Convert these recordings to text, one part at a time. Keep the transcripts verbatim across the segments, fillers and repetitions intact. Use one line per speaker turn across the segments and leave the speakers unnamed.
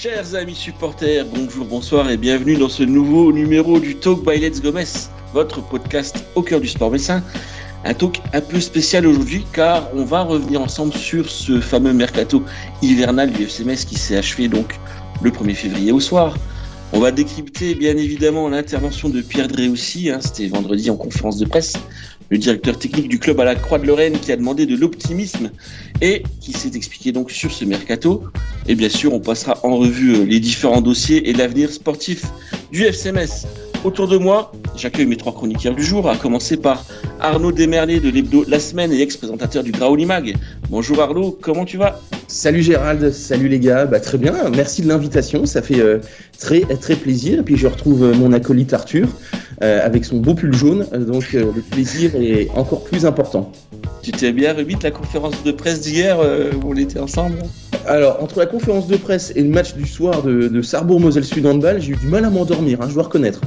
Chers amis supporters, bonjour, bonsoir et bienvenue dans ce nouveau numéro du Talk by Let's Go Metz, votre podcast au cœur du sport messin. Un talk un peu spécial aujourd'hui car on va revenir ensemble sur ce fameux mercato hivernal du F C Metz qui s'est achevé donc le premier février au soir. On va décrypter bien évidemment l'intervention de Pierre Driussi, hein, c'était vendredi en conférence de presse, le directeur technique du club à la Croix de Lorraine qui a demandé de l'optimisme et qui s'est expliqué donc sur ce mercato. Et bien sûr, on passera en revue les différents dossiers et l'avenir sportif du F C Metz. Autour de moi, j'accueille mes trois chroniqueurs du jour, à commencer par Arnaud Desmerlet de l'hebdo La Semaine et ex-présentateur du Graoli Mag. Bonjour Arnaud, comment tu vas ?
Salut Gérald, salut les gars, bah, très bien, merci de l'invitation, ça fait euh, très très plaisir. Et puis je retrouve euh, mon acolyte Arthur euh, avec son beau pull jaune, donc euh, le plaisir est encore plus important.
Tu t'es bien remis de la conférence de presse d'hier euh, où on était ensemble ?
Alors, entre la conférence de presse et le match du soir de, de Sarrebourg-Moselle-Sud handball, j'ai eu du mal à m'endormir, hein, je dois reconnaître.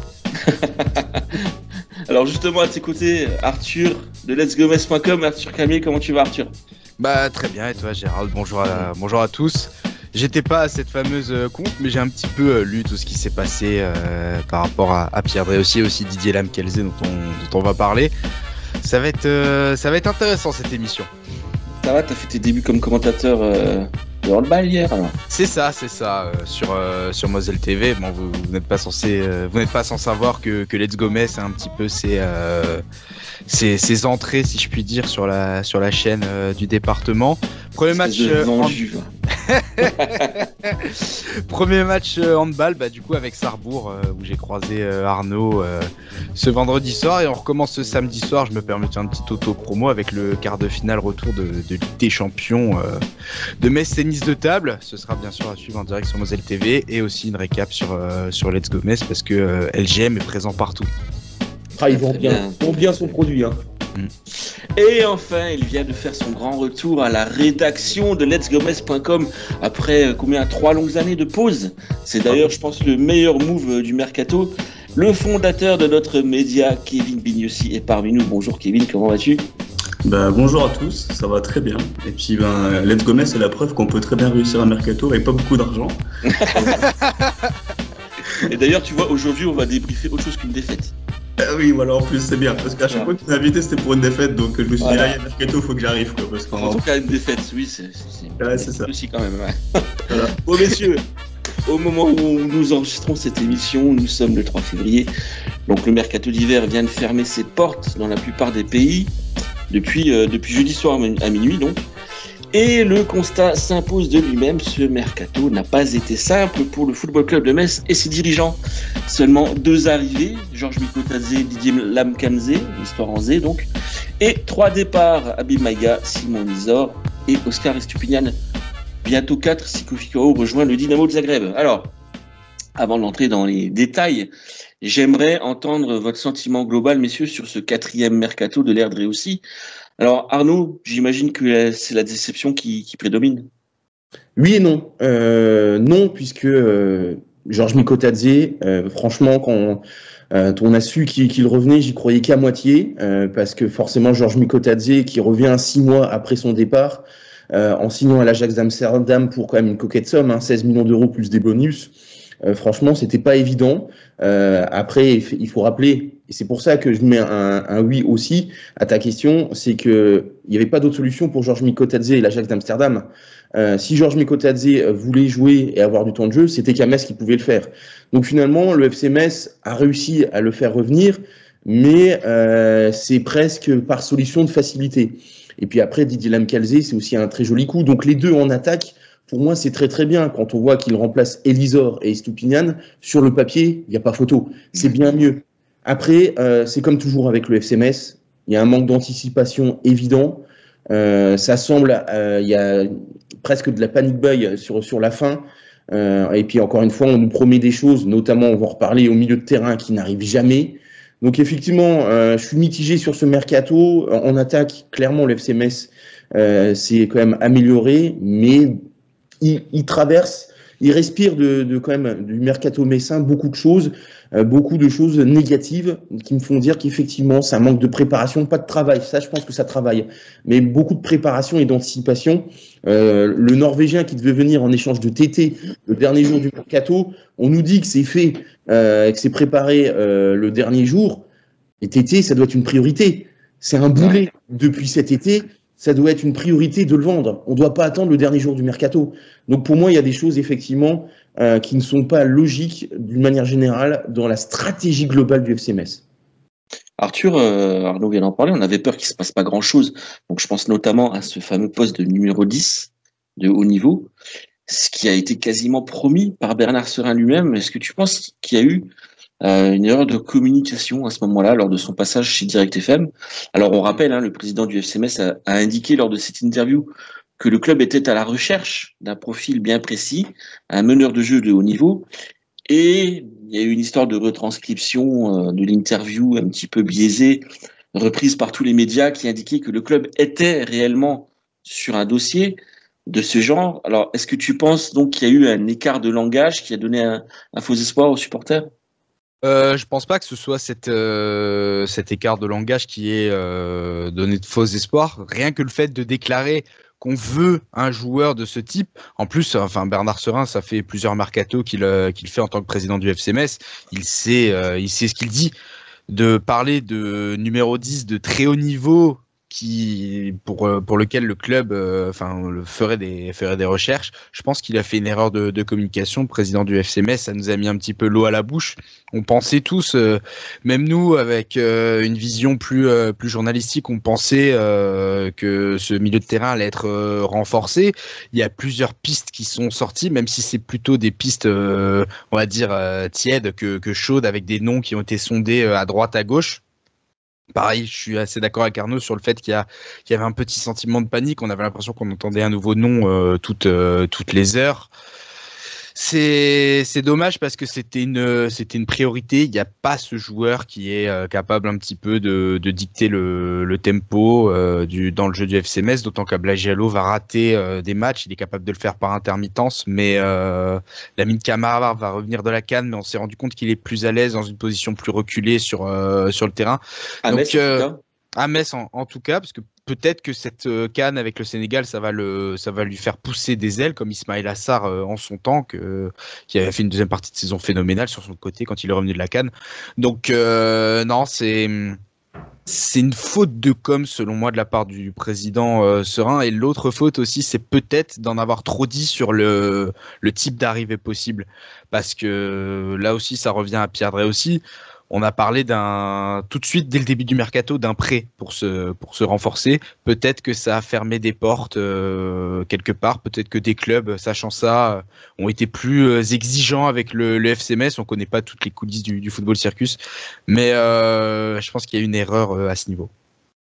Alors justement, à tes côtés, Arthur de lets go metz point com. Arthur Camier, comment tu vas Arthur ?
Bah très bien, et toi Gérald, bonjour à, bonjour à tous. J'étais pas à cette fameuse euh, conf, mais j'ai un petit peu euh, lu tout ce qui s'est passé euh, par rapport à, à Pierre Driussi et aussi Didier Lamkelze dont on, dont on va parler. Ça va être, euh, ça va être intéressant cette émission.
Ça va, t'as fait tes débuts comme commentateur euh, de handball hier alors ?
C'est ça, c'est ça, euh, sur, euh, sur Moselle T V. Bon, vous, vous n'êtes pas censé, euh, vous n'êtes pas sans savoir que, que Let's Go Metz c'est un petit peu ses, euh, ses, ses entrées, si je puis dire, sur la, sur la chaîne euh, du département. Premier match, euh,
vendu,
hand... Premier match euh, handball, bah, du coup avec Sarrebourg euh, où j'ai croisé euh, Arnaud euh, ce vendredi soir et on recommence ce samedi soir. Je me permets un petit auto-promo avec le quart de finale retour de, de Ligue des Champions euh, de Metz Tennis de table. Ce sera bien sûr à suivre en direct sur Moselle T V et aussi une récap sur, euh, sur Let's Go Metz parce que euh, L G M est présent partout.
Ah, ils vont bien, ils vont bien son produit, hein.
Et enfin, il vient de faire son grand retour à la rédaction de lets go metz point com après euh, combien trois longues années de pause. C'est d'ailleurs, je pense, le meilleur move euh, du mercato. Le fondateur de notre média, Kevin Bignossi, est parmi nous. Bonjour Kevin, comment vas-tu ?
Ben, bonjour à tous, ça va très bien. Et puis ben, Let's Go Metz, c'est la preuve qu'on peut très bien réussir un mercato avec pas beaucoup d'argent.
Et d'ailleurs, tu vois, aujourd'hui, on va débriefer autre chose qu'une défaite.
Ah oui, voilà, en plus c'est bien, parce qu'à chaque ouais. fois que tu m'as invité c'était pour une défaite, donc je me suis
voilà.
dit là il y a un mercato, il faut que j'arrive quoi. Parce qu'en
en tout cas, une défaite, oui, c'est, c'est, c'est,
ouais, c'est ça
aussi quand même. Ouais. Voilà. Bon, messieurs, au moment où nous enregistrons cette émission, nous sommes le trois février, donc le mercato d'hiver vient de fermer ses portes dans la plupart des pays depuis, euh, depuis jeudi soir à minuit donc. Et le constat s'impose de lui-même, ce mercato n'a pas été simple pour le Football Club de Metz et ses dirigeants. Seulement deux arrivées, Georges Mikotadze, Didier Lamkelze, l'histoire en Z donc, et trois départs, Habib Maïga, Simon Nizor et Oscar Estupiñán. Bientôt quatre si Kofi Kao rejoint le Dynamo de Zagreb. Alors, avant d'entrer dans les détails, j'aimerais entendre votre sentiment global, messieurs, sur ce quatrième mercato de l'ère Driussi. Alors Arnaud, j'imagine que c'est la déception qui, qui prédomine.
Oui et non. Euh, non, puisque euh, Georges Mikotadze, euh, franchement, quand euh, on a su qu'il, qu'il revenait, j'y croyais qu'à moitié, euh, parce que forcément Georges Mikotadze, qui revient six mois après son départ, euh, en signant à l'Ajax d'Amsterdam pour quand même une coquette somme, hein, seize millions d'euros plus des bonus, euh, franchement, c'était pas évident. Euh, après, il faut rappeler, et c'est pour ça que je mets un, un oui aussi à ta question, c'est que il n'y avait pas d'autre solution pour Georges Mikotadze et l'Ajax d'Amsterdam. Euh, si Georges Mikotadze voulait jouer et avoir du temps de jeu, c'était qu'à Metz qui pouvait le faire. Donc finalement, le F C Metz a réussi à le faire revenir, mais euh, c'est presque par solution de facilité. Et puis après, Didier Lamkelze, c'est aussi un très joli coup. Donc les deux en attaque, pour moi, c'est très très bien. Quand on voit qu'il remplace Elisor et Estupiñán, sur le papier, il n'y a pas photo. C'est bien mieux. Après, euh, c'est comme toujours avec le F C Metz, il y a un manque d'anticipation évident. Euh, ça semble, euh, il y a presque de la panic buy sur, sur la fin. Euh, et puis encore une fois, on nous promet des choses, notamment on va en reparler au milieu de terrain qui n'arrivent jamais. Donc effectivement, euh, je suis mitigé sur ce mercato. En attaque, clairement, le F C Metz euh, s'est quand même amélioré, mais il, il traverse il respire de, de quand même du mercato messin beaucoup de choses, euh, beaucoup de choses négatives qui me font dire qu'effectivement, ça manque de préparation, pas de travail. Ça, je pense que ça travaille, mais beaucoup de préparation et d'anticipation. Euh, le Norvégien qui devait venir en échange de T T le dernier jour du mercato, on nous dit que c'est fait, euh, que c'est préparé euh, le dernier jour. Et T T, ça doit être une priorité. C'est un boulet depuis cet été. Ça doit être une priorité de le vendre. On ne doit pas attendre le dernier jour du mercato. Donc pour moi, il y a des choses effectivement euh, qui ne sont pas logiques d'une manière générale dans la stratégie globale du F C Metz.
Arthur, euh, Arnaud vient d'en parler, on avait peur qu'il ne se passe pas grand-chose. Donc je pense notamment à ce fameux poste de numéro dix de haut niveau, ce qui a été quasiment promis par Bernard Serin lui-même. Est-ce que tu penses qu'il y a eu Euh, une erreur de communication à ce moment-là lors de son passage chez Direct F M? Alors on rappelle, hein, le président du F C Metz a, a indiqué lors de cette interview que le club était à la recherche d'un profil bien précis, un meneur de jeu de haut niveau, et il y a eu une histoire de retranscription euh, de l'interview un petit peu biaisée, reprise par tous les médias, qui indiquait que le club était réellement sur un dossier de ce genre. Alors est-ce que tu penses donc qu'il y a eu un écart de langage qui a donné un, un faux espoir aux supporters?
Euh, je pense pas que ce soit cette, euh, cet écart de langage qui ait euh, donné de faux espoirs. Rien que le fait de déclarer qu'on veut un joueur de ce type. En plus, enfin Bernard Serin, ça fait plusieurs mercatos qu'il euh, qu'il fait en tant que président du F C Metz. Il sait, euh, il sait ce qu'il dit. De parler de numéro dix de très haut niveau, qui pour pour lequel le club euh, enfin le ferait des ferait des recherches. Je pense qu'il a fait une erreur de, de communication. Le président du F C Metz, ça nous a mis un petit peu l'eau à la bouche. On pensait tous, euh, même nous, avec euh, une vision plus euh, plus journalistique, on pensait euh, que ce milieu de terrain allait être euh, renforcé. Il y a plusieurs pistes qui sont sorties, même si c'est plutôt des pistes, euh, on va dire euh, tièdes que que chaudes, avec des noms qui ont été sondés euh, à droite à gauche. Pareil, je suis assez d'accord avec Arnaud sur le fait qu'il y a, qu'il y avait un petit sentiment de panique. On avait l'impression qu'on entendait un nouveau nom euh, toutes, euh, toutes les heures. C'est, c'est dommage parce que c'était une, c'était une priorité. Il n'y a pas ce joueur qui est euh, capable un petit peu de, de dicter le, le tempo euh, du, dans le jeu du F C Metz, d'autant qu'Ablaye Diallo va rater euh, des matchs. Il est capable de le faire par intermittence, mais euh, Lamine Camara va revenir de la CAN, mais on s'est rendu compte qu'il est plus à l'aise dans une position plus reculée sur, euh, sur le terrain.
À
Donc,
Metz, en
euh,
tout cas.
à Metz en, en tout cas, parce que peut-être que cette euh, CAN avec le Sénégal, ça va le, ça va lui faire pousser des ailes, comme Ismaïla Assar euh, en son temps, que, qui avait fait une deuxième partie de saison phénoménale sur son côté quand il est revenu de la CAN. Donc euh, non, c'est c'est une faute de com selon moi de la part du président euh, Serin. Et l'autre faute aussi, c'est peut-être d'en avoir trop dit sur le le type d'arrivée possible, parce que là aussi, ça revient à Pierre Drey aussi. On a parlé d'un tout de suite dès le début du mercato d'un prêt pour se pour se renforcer. Peut-être que ça a fermé des portes euh, quelque part. Peut-être que des clubs, sachant ça, ont été plus euh, exigeants avec le, le F C Metz. On connaît pas toutes les coulisses du, du football circus, mais euh, je pense qu'il y a une erreur euh, à ce niveau.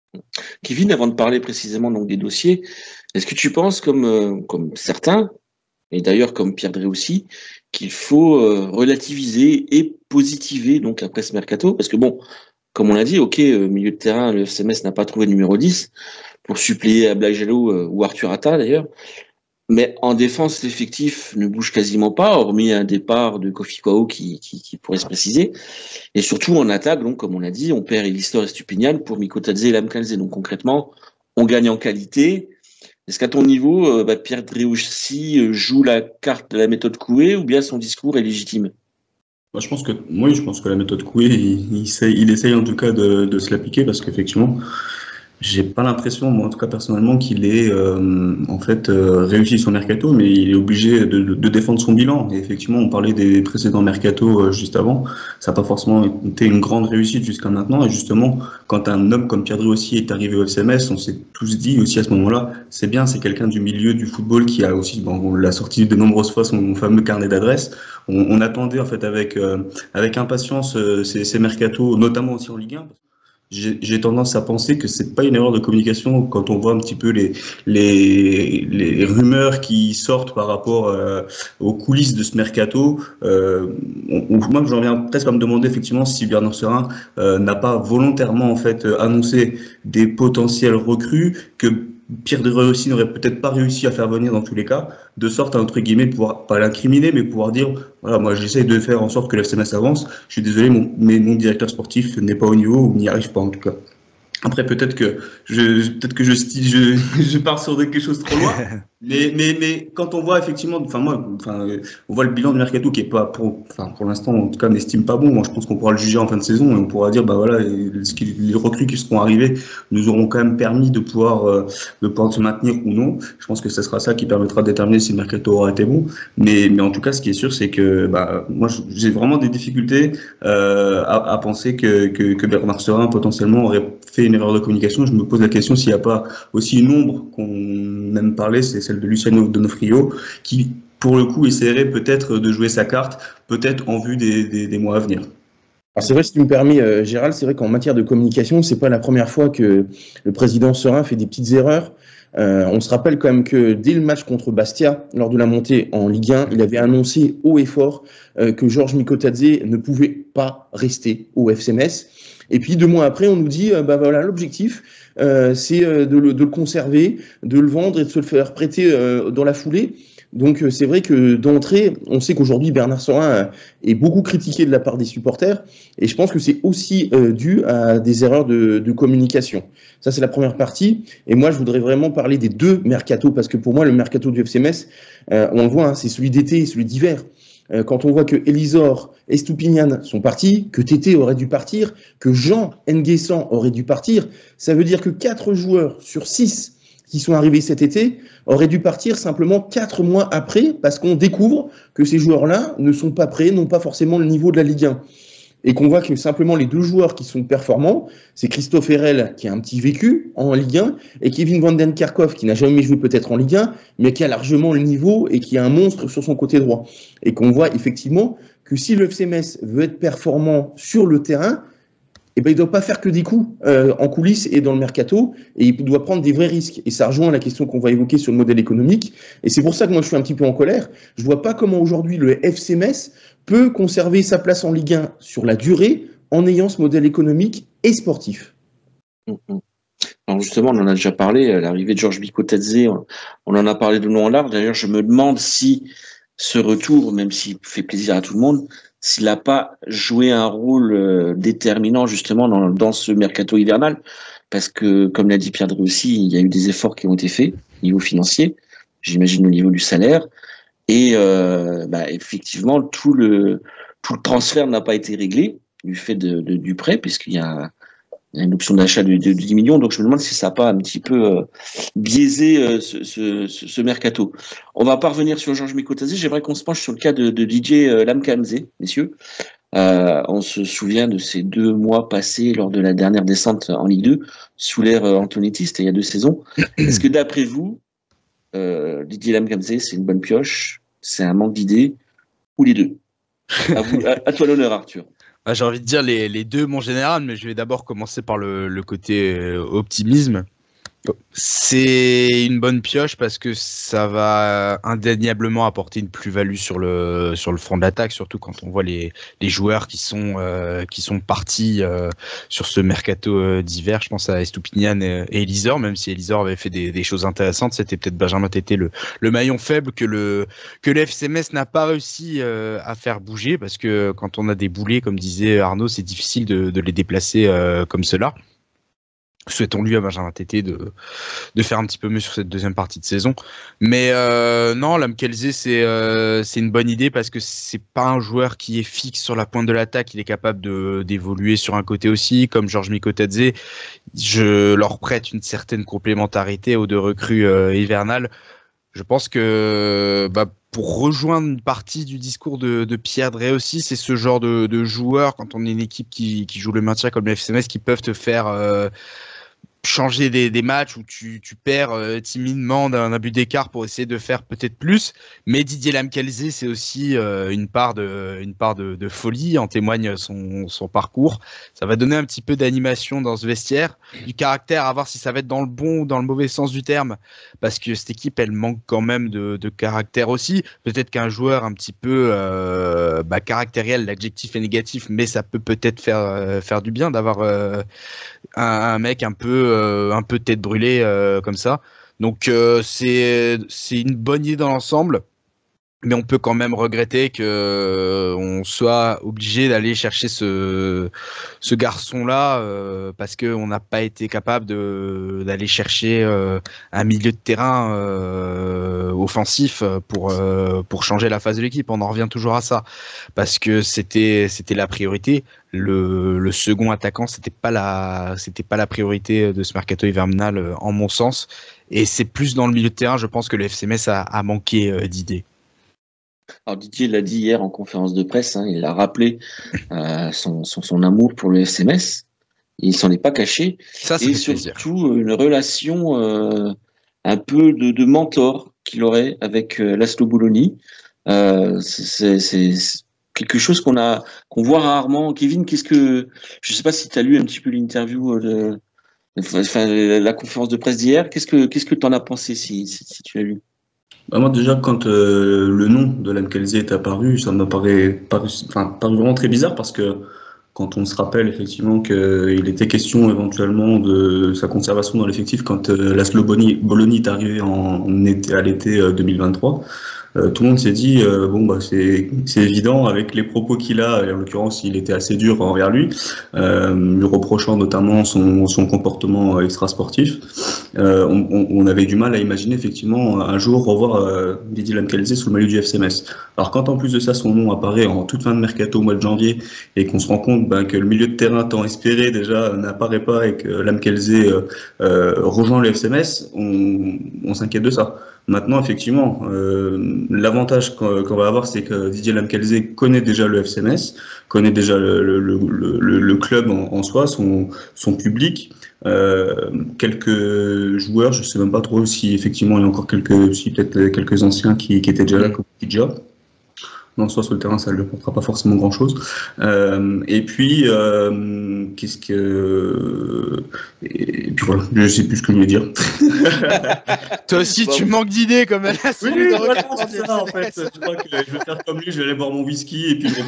Kevin, avant de parler précisément donc des dossiers, est-ce que tu penses comme euh, comme certains, et d'ailleurs comme Pierre Drey aussi, qu'il faut euh, relativiser et positiver donc après ce mercato, parce que bon, comme on l'a dit, ok, euh, milieu de terrain, le F C Metz n'a pas trouvé de numéro dix pour suppléer Ablaye Diallo euh, ou Arthur Atta d'ailleurs, mais en défense l'effectif ne bouge quasiment pas, hormis un départ de Kofi Kwao qui, qui, qui pourrait se préciser, et surtout en attaque, donc comme on l'a dit, on perd Elistor et Stupinian pour Mikotadze et Lamkalze, donc concrètement, on gagne en qualité. Est-ce qu'à ton niveau, euh, bah, Pierre Drey aussi euh, joue la carte de la méthode Coué, ou bien son discours est légitime?
Moi, je pense que, oui, je pense que la méthode Coué, il, il, essaye, il essaye en tout cas de, de se l'appliquer, parce qu'effectivement, j'ai pas l'impression, moi en tout cas personnellement, qu'il ait euh, en fait euh, réussi son mercato, mais il est obligé de, de, de défendre son bilan. Et effectivement, on parlait des précédents mercatos euh, juste avant, ça n'a pas forcément été une grande réussite jusqu'à maintenant. Et justement, quand un homme comme Pierre Drey aussi est arrivé au F C Metz, on s'est tous dit aussi à ce moment-là, c'est bien, c'est quelqu'un du milieu du football qui a aussi, bon, on l'a sorti de nombreuses fois, son fameux carnet d'adresses. On, on attendait en fait avec euh, avec impatience euh, ces, ces mercatos, notamment aussi en Ligue un. J'ai, j'ai tendance à penser que c'est pas une erreur de communication quand on voit un petit peu les les, les rumeurs qui sortent par rapport euh, aux coulisses de ce mercato. Euh, on, on, moi, j'en viens presque à me demander effectivement si Bernard Serin euh, n'a pas volontairement en fait annoncé des potentiels recrues que Pierre Dreux aussi n'aurait peut-être pas réussi à faire venir dans tous les cas, de sorte à entre guillemets pouvoir pas l'incriminer, mais pouvoir dire voilà, moi j'essaye de faire en sorte que l'F C Metz avance. Je suis désolé, mon, mais mon directeur sportif n'est pas au niveau ou n'y arrive pas en tout cas. Après, peut-être que je, peut-être que je, je, je pars sur quelque chose trop loin. Mais, mais, mais quand on voit effectivement, enfin moi, enfin, on voit le bilan du mercato qui est pas pour, enfin pour l'instant en tout cas n'estime pas bon. Moi, je pense qu'on pourra le juger en fin de saison et on pourra dire bah voilà, les recrues qui seront arrivées nous auront quand même permis de pouvoir, euh, de pouvoir se maintenir ou non. Je pense que ce sera ça qui permettra de déterminer si le mercato aura été bon. Mais, mais en tout cas, ce qui est sûr, c'est que bah moi, j'ai vraiment des difficultés euh, à, à penser que, que que Bernard Serin potentiellement aurait fait une erreur de communication. Je me pose la question s'il n'y a pas aussi une ombre qu'on aime parler, c'est celle de Luciano Donofrio, qui pour le coup essaierait peut-être de jouer sa carte, peut-être en vue des, des, des mois à venir.
Alors c'est vrai, si tu me permets, euh, Gérald, c'est vrai qu'en matière de communication, c'est pas la première fois que le président Serin fait des petites erreurs. Euh, on se rappelle quand même que dès le match contre Bastia, lors de la montée en Ligue un, il avait annoncé haut et fort euh, que Georges Mikotadze ne pouvait pas rester au F C Metz. Et puis deux mois après, on nous dit, euh, bah voilà, l'objectif, euh, c'est euh, de, le, de le conserver, de le vendre et de se le faire prêter euh, dans la foulée. Donc euh, c'est vrai que d'entrée, on sait qu'aujourd'hui Bernard Serin euh, est beaucoup critiqué de la part des supporters, et je pense que c'est aussi euh, dû à des erreurs de, de communication. Ça c'est la première partie. Et moi je voudrais vraiment parler des deux mercatos, parce que pour moi le mercato du F C Metz, euh, on le voit, hein, c'est celui d'été et celui d'hiver. Quand on voit que Elisor et Stupinian sont partis, que Tété aurait dû partir, que Jean Nguessan aurait dû partir, ça veut dire que quatre joueurs sur six qui sont arrivés cet été auraient dû partir simplement quatre mois après, parce qu'on découvre que ces joueurs-là ne sont pas prêts, n'ont pas forcément le niveau de la Ligue un. Et qu'on voit que simplement les deux joueurs qui sont performants, c'est Christophe Herrel qui a un petit vécu en Ligue un et Kevin Van Den Kerkhoff qui n'a jamais joué peut-être en Ligue un, mais qui a largement le niveau et qui est un monstre sur son côté droit. Et qu'on voit effectivement que si le F C Metz veut être performant sur le terrain, eh ben, il ne doit pas faire que des coups euh, en coulisses et dans le mercato, et il doit prendre des vrais risques. Et ça rejoint la question qu'on va évoquer sur le modèle économique. Et c'est pour ça que moi je suis un petit peu en colère. Je ne vois pas comment aujourd'hui le F C Metz peut conserver sa place en Ligue un sur la durée en ayant ce modèle économique et sportif.
Alors justement, on en a déjà parlé, à l'arrivée de Georges Mikotadze, on en a parlé de long en large. D'ailleurs, je me demande si ce retour, même s'il fait plaisir à tout le monde, s'il n'a pas joué un rôle euh, déterminant justement dans, dans ce mercato hivernal, parce que, comme l'a dit Pierre Dreux aussi, il y a eu des efforts qui ont été faits au niveau financier, j'imagine au niveau du salaire, et euh, bah, effectivement, tout le, tout le transfert n'a pas été réglé du fait de, de, du prêt, puisqu'il y a Il y a une option d'achat de, de dix millions, donc je me demande si ça n'a pas un petit peu euh, biaisé euh, ce, ce, ce mercato. On va pas revenir sur Georges Mikotadze, j'aimerais qu'on se penche sur le cas de, de Didier euh, Lamkamze, messieurs. Euh, on se souvient de ces deux mois passés lors de la dernière descente en Ligue deux, sous l'ère euh, Antonetti, c'était il y a deux saisons. Est-ce que d'après vous, euh, Didier Lamkamze, c'est une bonne pioche, c'est un manque d'idées, ou les deux? À, vous, à, à toi l'honneur, Arthur.
Ah, j'ai envie de dire les, les deux, mon général, mais je vais d'abord commencer par le, le côté euh, optimisme. C'est une bonne pioche parce que ça va indéniablement apporter une plus-value sur le sur le front de l'attaque, surtout quand on voit les les joueurs qui sont euh, qui sont partis euh, sur ce mercato euh, d'hiver. Je pense à Estupinian et, et Elisor, même si Elisor avait fait des, des choses intéressantes, c'était peut-être Benjamin Tété le le maillon faible que le que le F C Metz n'a pas réussi euh, à faire bouger, parce que quand on a des boulets, comme disait Arnaud, c'est difficile de de les déplacer euh, comme cela. Souhaitons-lui à Benjamin Tété de, de faire un petit peu mieux sur cette deuxième partie de saison. Mais euh, non, Lamkelze, c'est euh, c'est une bonne idée parce que c'est pas un joueur qui est fixe sur la pointe de l'attaque. Il est capable de d'évoluer sur un côté aussi. Comme Georges Mikotadze, je leur prête une certaine complémentarité aux deux recrues euh, hivernales. Je pense que bah, pour rejoindre une partie du discours de, de Pierre Dreux aussi, c'est ce genre de, de joueurs, quand on est une équipe qui, qui joue le maintien comme le F C Metz, qui peuvent te faire euh, changer des, des matchs où tu, tu perds euh, timidement d'un, d'un but d'écart pour essayer de faire peut-être plus. Mais Didier Lamkelze, c'est aussi euh, une part de une part de, de folie, en témoigne son, son parcours. Ça va donner un petit peu d'animation dans ce vestiaire, du caractère, à voir si ça va être dans le bon ou dans le mauvais sens du terme, parce que cette équipe, elle manque quand même de, de caractère aussi. Peut-être qu'un joueur un petit peu euh, bah, caractériel, l'adjectif est négatif, mais ça peut peut-être faire euh, faire du bien d'avoir euh, un, un mec un peu euh, un peu tête brûlée euh, comme ça. Donc euh, c'est c'est une bonne idée dans l'ensemble. Mais on peut quand même regretter que euh, on soit obligé d'aller chercher ce ce garçon-là euh, parce que on n'a pas été capable de d'aller chercher euh, un milieu de terrain euh, offensif pour euh, pour changer la phase de l'équipe. On en revient toujours à ça parce que c'était c'était la priorité. Le le second attaquant c'était pas la c'était pas la priorité de ce mercato hivernal euh, en mon sens. Et c'est plus dans le milieu de terrain, je pense que le F C Metz a, a manqué euh, d'idées.
Alors Didier l'a dit hier en conférence de presse, hein, il a rappelé euh, son, son, son amour pour le F C Metz, il s'en est pas caché,
ça, ça
et
surtout
plaisir. Une relation euh, un peu de, de mentor qu'il aurait avec euh, Laszlo Bologna. Euh, c'est, c'est, c'est quelque chose qu'on a qu'on voit rarement. Kevin, qu'est-ce que je sais pas si tu as lu un petit peu l'interview de, enfin la conférence de presse d'hier, qu'est-ce que qu'est-ce que tu en as pensé si, si, si tu l'as lu?
Bah moi déjà quand euh, le nom de Lamkelze est apparu, ça m'a paru, paru, enfin, paru vraiment très bizarre parce que quand on se rappelle effectivement qu'il était question éventuellement de sa conservation dans l'effectif quand euh, Laszlo Bologna est arrivé en, en été, à l'été euh, deux mille vingt-trois, euh, tout le monde s'est dit euh, bon bah c'est c'est évident avec les propos qu'il a, et en l'occurrence il était assez dur envers lui, euh, lui reprochant notamment son, son comportement extra-sportif. Euh, on, on avait du mal à imaginer effectivement un jour revoir euh, Didier Lamkelze sous le maillot du F C Metz. Alors quand en plus de ça son nom apparaît en toute fin de mercato au mois de janvier et qu'on se rend compte ben, que le milieu de terrain tant espéré déjà n'apparaît pas et que Lamkelze euh, euh, rejoint le F C Metz, on, on s'inquiète de ça. Maintenant effectivement, euh, l'avantage qu'on, qu'on va avoir c'est que Didier Lamkelze connaît déjà le F C Metz, connaît déjà le, le, le, le, le club en, en soi, son, son public. Euh, quelques joueurs, je sais même pas trop si effectivement il y a encore quelques, si peut-être quelques anciens qui, qui étaient déjà là comme Kidja. Non, soit sur le terrain, ça ne lui apportera pas forcément grand-chose. Euh, et puis, euh, qu'est-ce que... Et puis voilà, je ne sais plus ce que je voulais dire.
Toi aussi, bon. Tu manques d'idées comme elle a.
Oui, voilà, c'est ça en fait. Je crois que je vais faire comme lui, je vais aller boire mon whisky et puis je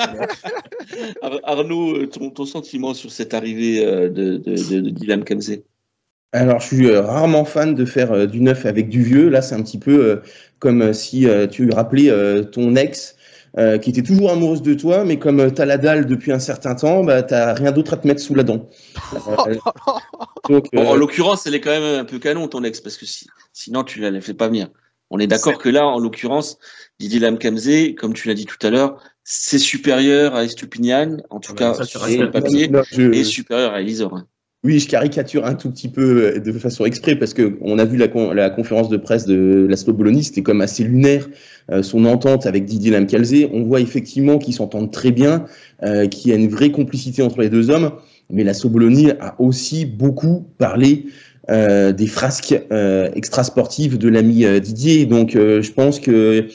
vais...
Arnaud, ton, ton sentiment sur cette arrivée de, de, de, de Didier Lamkelze?
Alors, je suis rarement fan de faire euh, du neuf avec du vieux. Là, c'est un petit peu euh, comme euh, si euh, tu rappelais euh, ton ex euh, qui était toujours amoureuse de toi, mais comme euh, tu as la dalle depuis un certain temps, bah, tu n'as rien d'autre à te mettre sous la dent. Euh,
donc, euh... bon, en l'occurrence, elle est quand même un peu canon, ton ex, parce que si, sinon, tu ne la fais pas venir. On est d'accord que là, en l'occurrence, Didier Lamkelze, comme tu l'as dit tout à l'heure, c'est supérieur à Estupiñán, en tout ah cas, ça, sur le papier, non, non, je... et supérieur à Elisor. Hein.
Oui, je caricature un tout petit peu de façon exprès parce que on a vu la, con la conférence de presse de Laszlo Bologna, c'était comme assez lunaire euh, son entente avec Didier Lamkelze. On voit effectivement qu'ils s'entendent très bien, euh, qu'il y a une vraie complicité entre les deux hommes. Mais Laszlo Bologna a aussi beaucoup parlé euh, des frasques euh, extrasportives de l'ami euh, Didier. Donc, euh, je pense que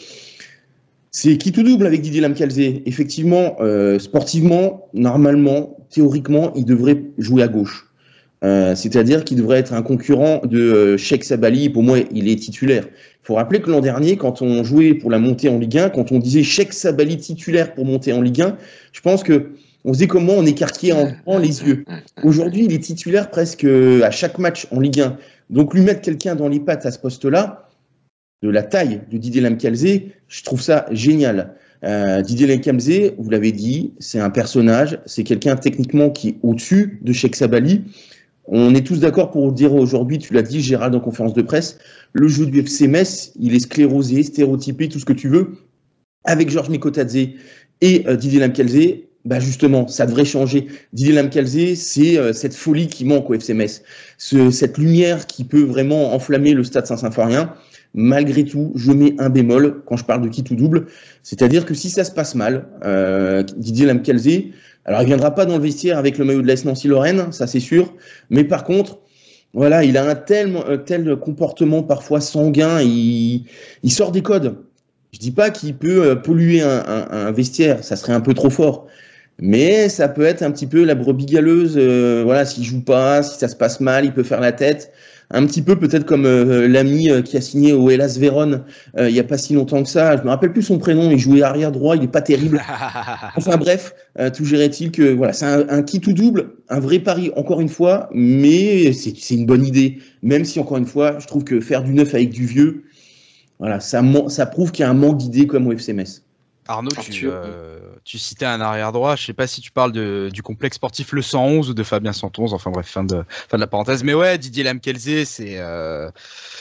c'est qui tout double avec Didier Lamkelze. Effectivement, euh, sportivement, normalement, théoriquement, il devrait jouer à gauche. Euh, c'est-à-dire qu'il devrait être un concurrent de euh, Cheikh Sabali. Pour moi, il est titulaire. Il faut rappeler que l'an dernier, quand on jouait pour la montée en Ligue un, quand on disait Cheikh Sabali titulaire pour monter en Ligue un, je pense que on se dit comment on écarquait en grand les yeux. Aujourd'hui, il est titulaire presque à chaque match en Ligue un. Donc lui mettre quelqu'un dans les pattes à ce poste-là, de la taille de Didier Lamkelze, je trouve ça génial. Euh, Didier Lamkelze, vous l'avez dit, c'est un personnage, c'est quelqu'un techniquement qui est au-dessus de Cheikh Sabali. On est tous d'accord pour dire aujourd'hui, tu l'as dit Gérald en conférence de presse, le jeu du F C Metz, il est sclérosé, stéréotypé, tout ce que tu veux. Avec Georges Mikotadze et euh, Didier Lamkelze, bah justement, ça devrait changer. Didier Lamkelze, c'est euh, cette folie qui manque au F C Metz, Ce, cette lumière qui peut vraiment enflammer le stade Saint-Symphorien. Malgré tout, je mets un bémol quand je parle de qui tout double, c'est-à-dire que si ça se passe mal, euh, Didier Lamkelze, alors il viendra pas dans le vestiaire avec le maillot de l'A S Nancy-Lorraine, ça c'est sûr, mais par contre, voilà, il a un tel, un tel comportement parfois sanguin, il, il sort des codes. Je dis pas qu'il peut polluer un, un, un vestiaire, ça serait un peu trop fort, Mais ça peut être un petit peu la brebis galeuse. Euh, voilà, s'il joue pas, si ça se passe mal, il peut faire la tête. Un petit peu peut-être comme euh, l'ami euh, qui a signé au Hellas Vérone euh, il y a pas si longtemps que ça. Je me rappelle plus son prénom. Il jouait arrière droit. Il est pas terrible. Enfin bref, euh, tout gérait-il que voilà, c'est un, un qui tout double, un vrai pari encore une fois. Mais c'est c'est une bonne idée. Même si encore une fois, je trouve que faire du neuf avec du vieux, voilà, ça ça prouve qu'il y a un manque d'idées comme au F C Metz.
Arnaud, tu, euh, tu citais un arrière droit. Je sais pas si tu parles de, du complexe sportif Le cent onze ou de Fabien cent onze. Enfin bref, fin de, fin de la parenthèse. Mais ouais, Didier Lamkelze, c'est, euh,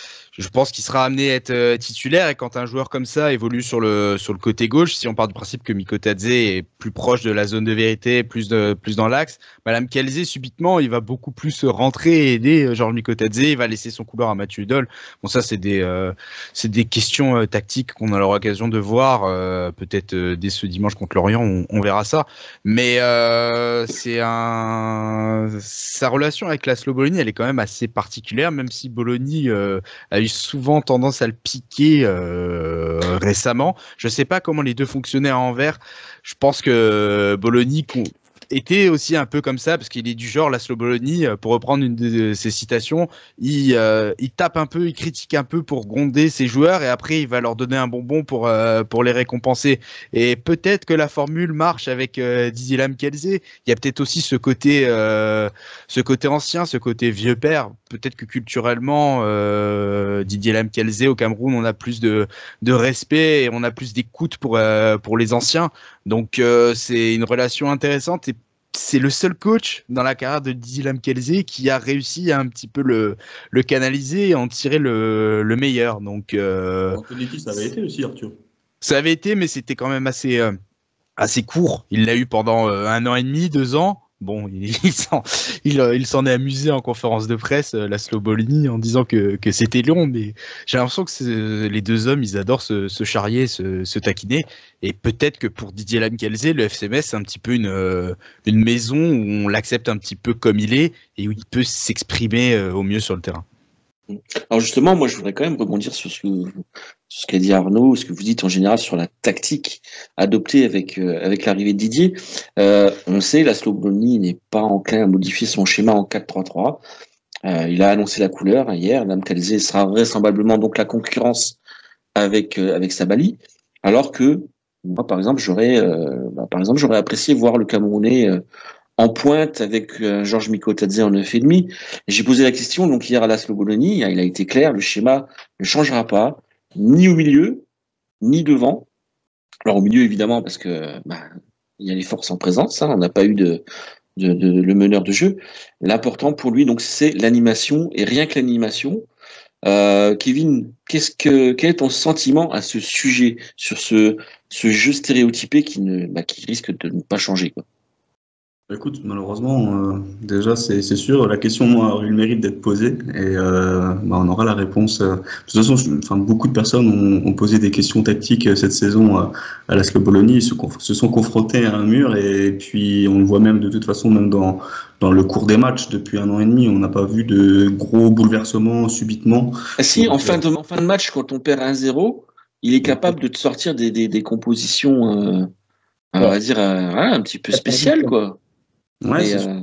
je pense qu'il sera amené à être euh, titulaire. Et quand un joueur comme ça évolue sur le, sur le côté gauche, si on part du principe que Mikotadze est plus proche de la zone de vérité, plus, de, plus dans l'axe, bah, Lamkelze, subitement, il va beaucoup plus rentrer et aider Georges Mikotadze. Il va laisser son couloir à Mathieu Hudol. Bon, ça, c'est des, euh, c'est des questions euh, tactiques qu'on aura l'occasion de voir. Euh, peut-être euh, dès ce dimanche contre Lorient, on, on verra ça. Mais euh, c'est un... sa relation avec Laszlo Bologna, elle est quand même assez particulière, même si Bologna euh, a eu souvent tendance à le piquer euh, récemment. Je ne sais pas comment les deux fonctionnaient à Anvers. Je pense que Bologna était aussi un peu comme ça, parce qu'il est du genre, Laszlo Bologna, pour reprendre une de ses citations, il, euh, il tape un peu, il critique un peu pour gronder ses joueurs, et après il va leur donner un bonbon pour, euh, pour les récompenser. Et peut-être que la formule marche avec euh, Didier Lamkelze. Il y a peut-être aussi ce côté, euh, ce côté ancien, ce côté vieux père. Peut-être que culturellement, euh, Didier Lamkelze au Cameroun, on a plus de, de respect et on a plus d'écoute pour, euh, pour les anciens. Donc euh, c'est une relation intéressante, et c'est le seul coach dans la carrière de Didier Lamkelze qui a réussi à un petit peu le, le canaliser et en tirer le, le meilleur. Donc euh,
Antonetti, ça avait été aussi, Arthur.
Ça avait été, mais c'était quand même assez, euh, assez court. Il l'a eu pendant euh, un an et demi, deux ans. Bon, il, il s'en il, il s'en est amusé en conférence de presse, euh, Laszlo Bologna, en disant que, que c'était long, mais j'ai l'impression que les deux hommes, ils adorent se, se charrier, se, se taquiner, et peut-être que pour Didier Lamkelze, le F C Metz, c'est un petit peu une, euh, une maison où on l'accepte un petit peu comme il est, et où il peut s'exprimer euh, au mieux sur le terrain.
Alors justement, moi je voudrais quand même rebondir sur ce que sur ce qu'a dit Arnaud, ce que vous dites en général sur la tactique adoptée avec euh, avec l'arrivée de Didier. Euh, on sait, Laszlo Bologna n'est pas enclin à modifier son schéma en quatre trois trois. Euh, il a annoncé la couleur hier. Lamkelze sera vraisemblablement donc la concurrence avec euh, avec Sabali, alors que moi par exemple j'aurais euh, bah, par exemple j'aurais apprécié voir le Camerounais euh, en pointe avec euh, Georges Mikotadze en neuf et demi. J'ai posé la question donc hier à Laszlo Bologna, il a été clair, le schéma ne changera pas, ni au milieu, ni devant. Alors au milieu évidemment parce que bah, il y a les forces en présence, hein, on n'a pas eu de, de, de le meneur de jeu. L'important pour lui donc c'est l'animation et rien que l'animation. Euh, Kevin, qu'est-ce que quel est ton sentiment à ce sujet, sur ce ce jeu stéréotypé qui ne bah, qui risque de ne pas changer quoi.
Écoute, malheureusement, euh, déjà, c'est c'est sûr, la question moi, a eu le mérite d'être posée et euh, bah, on aura la réponse. Euh, de toute façon, je- enfin, beaucoup de personnes ont, ont posé des questions tactiques euh, cette saison à, à Laszlo Bologna. Ils se, conf- se sont confrontés à un mur et puis on le voit même de toute façon, même dans, dans le cours des matchs depuis un an et demi, on n'a pas vu de gros bouleversements subitement.
Ah si, en
Donc,
fin de, en fin de match, quand on perd un zéro, il est capable de te sortir des, des, des compositions, euh, on va dire, euh, voilà, un petit peu spéciales, quoi.
ouais,
Et,
c'est
euh,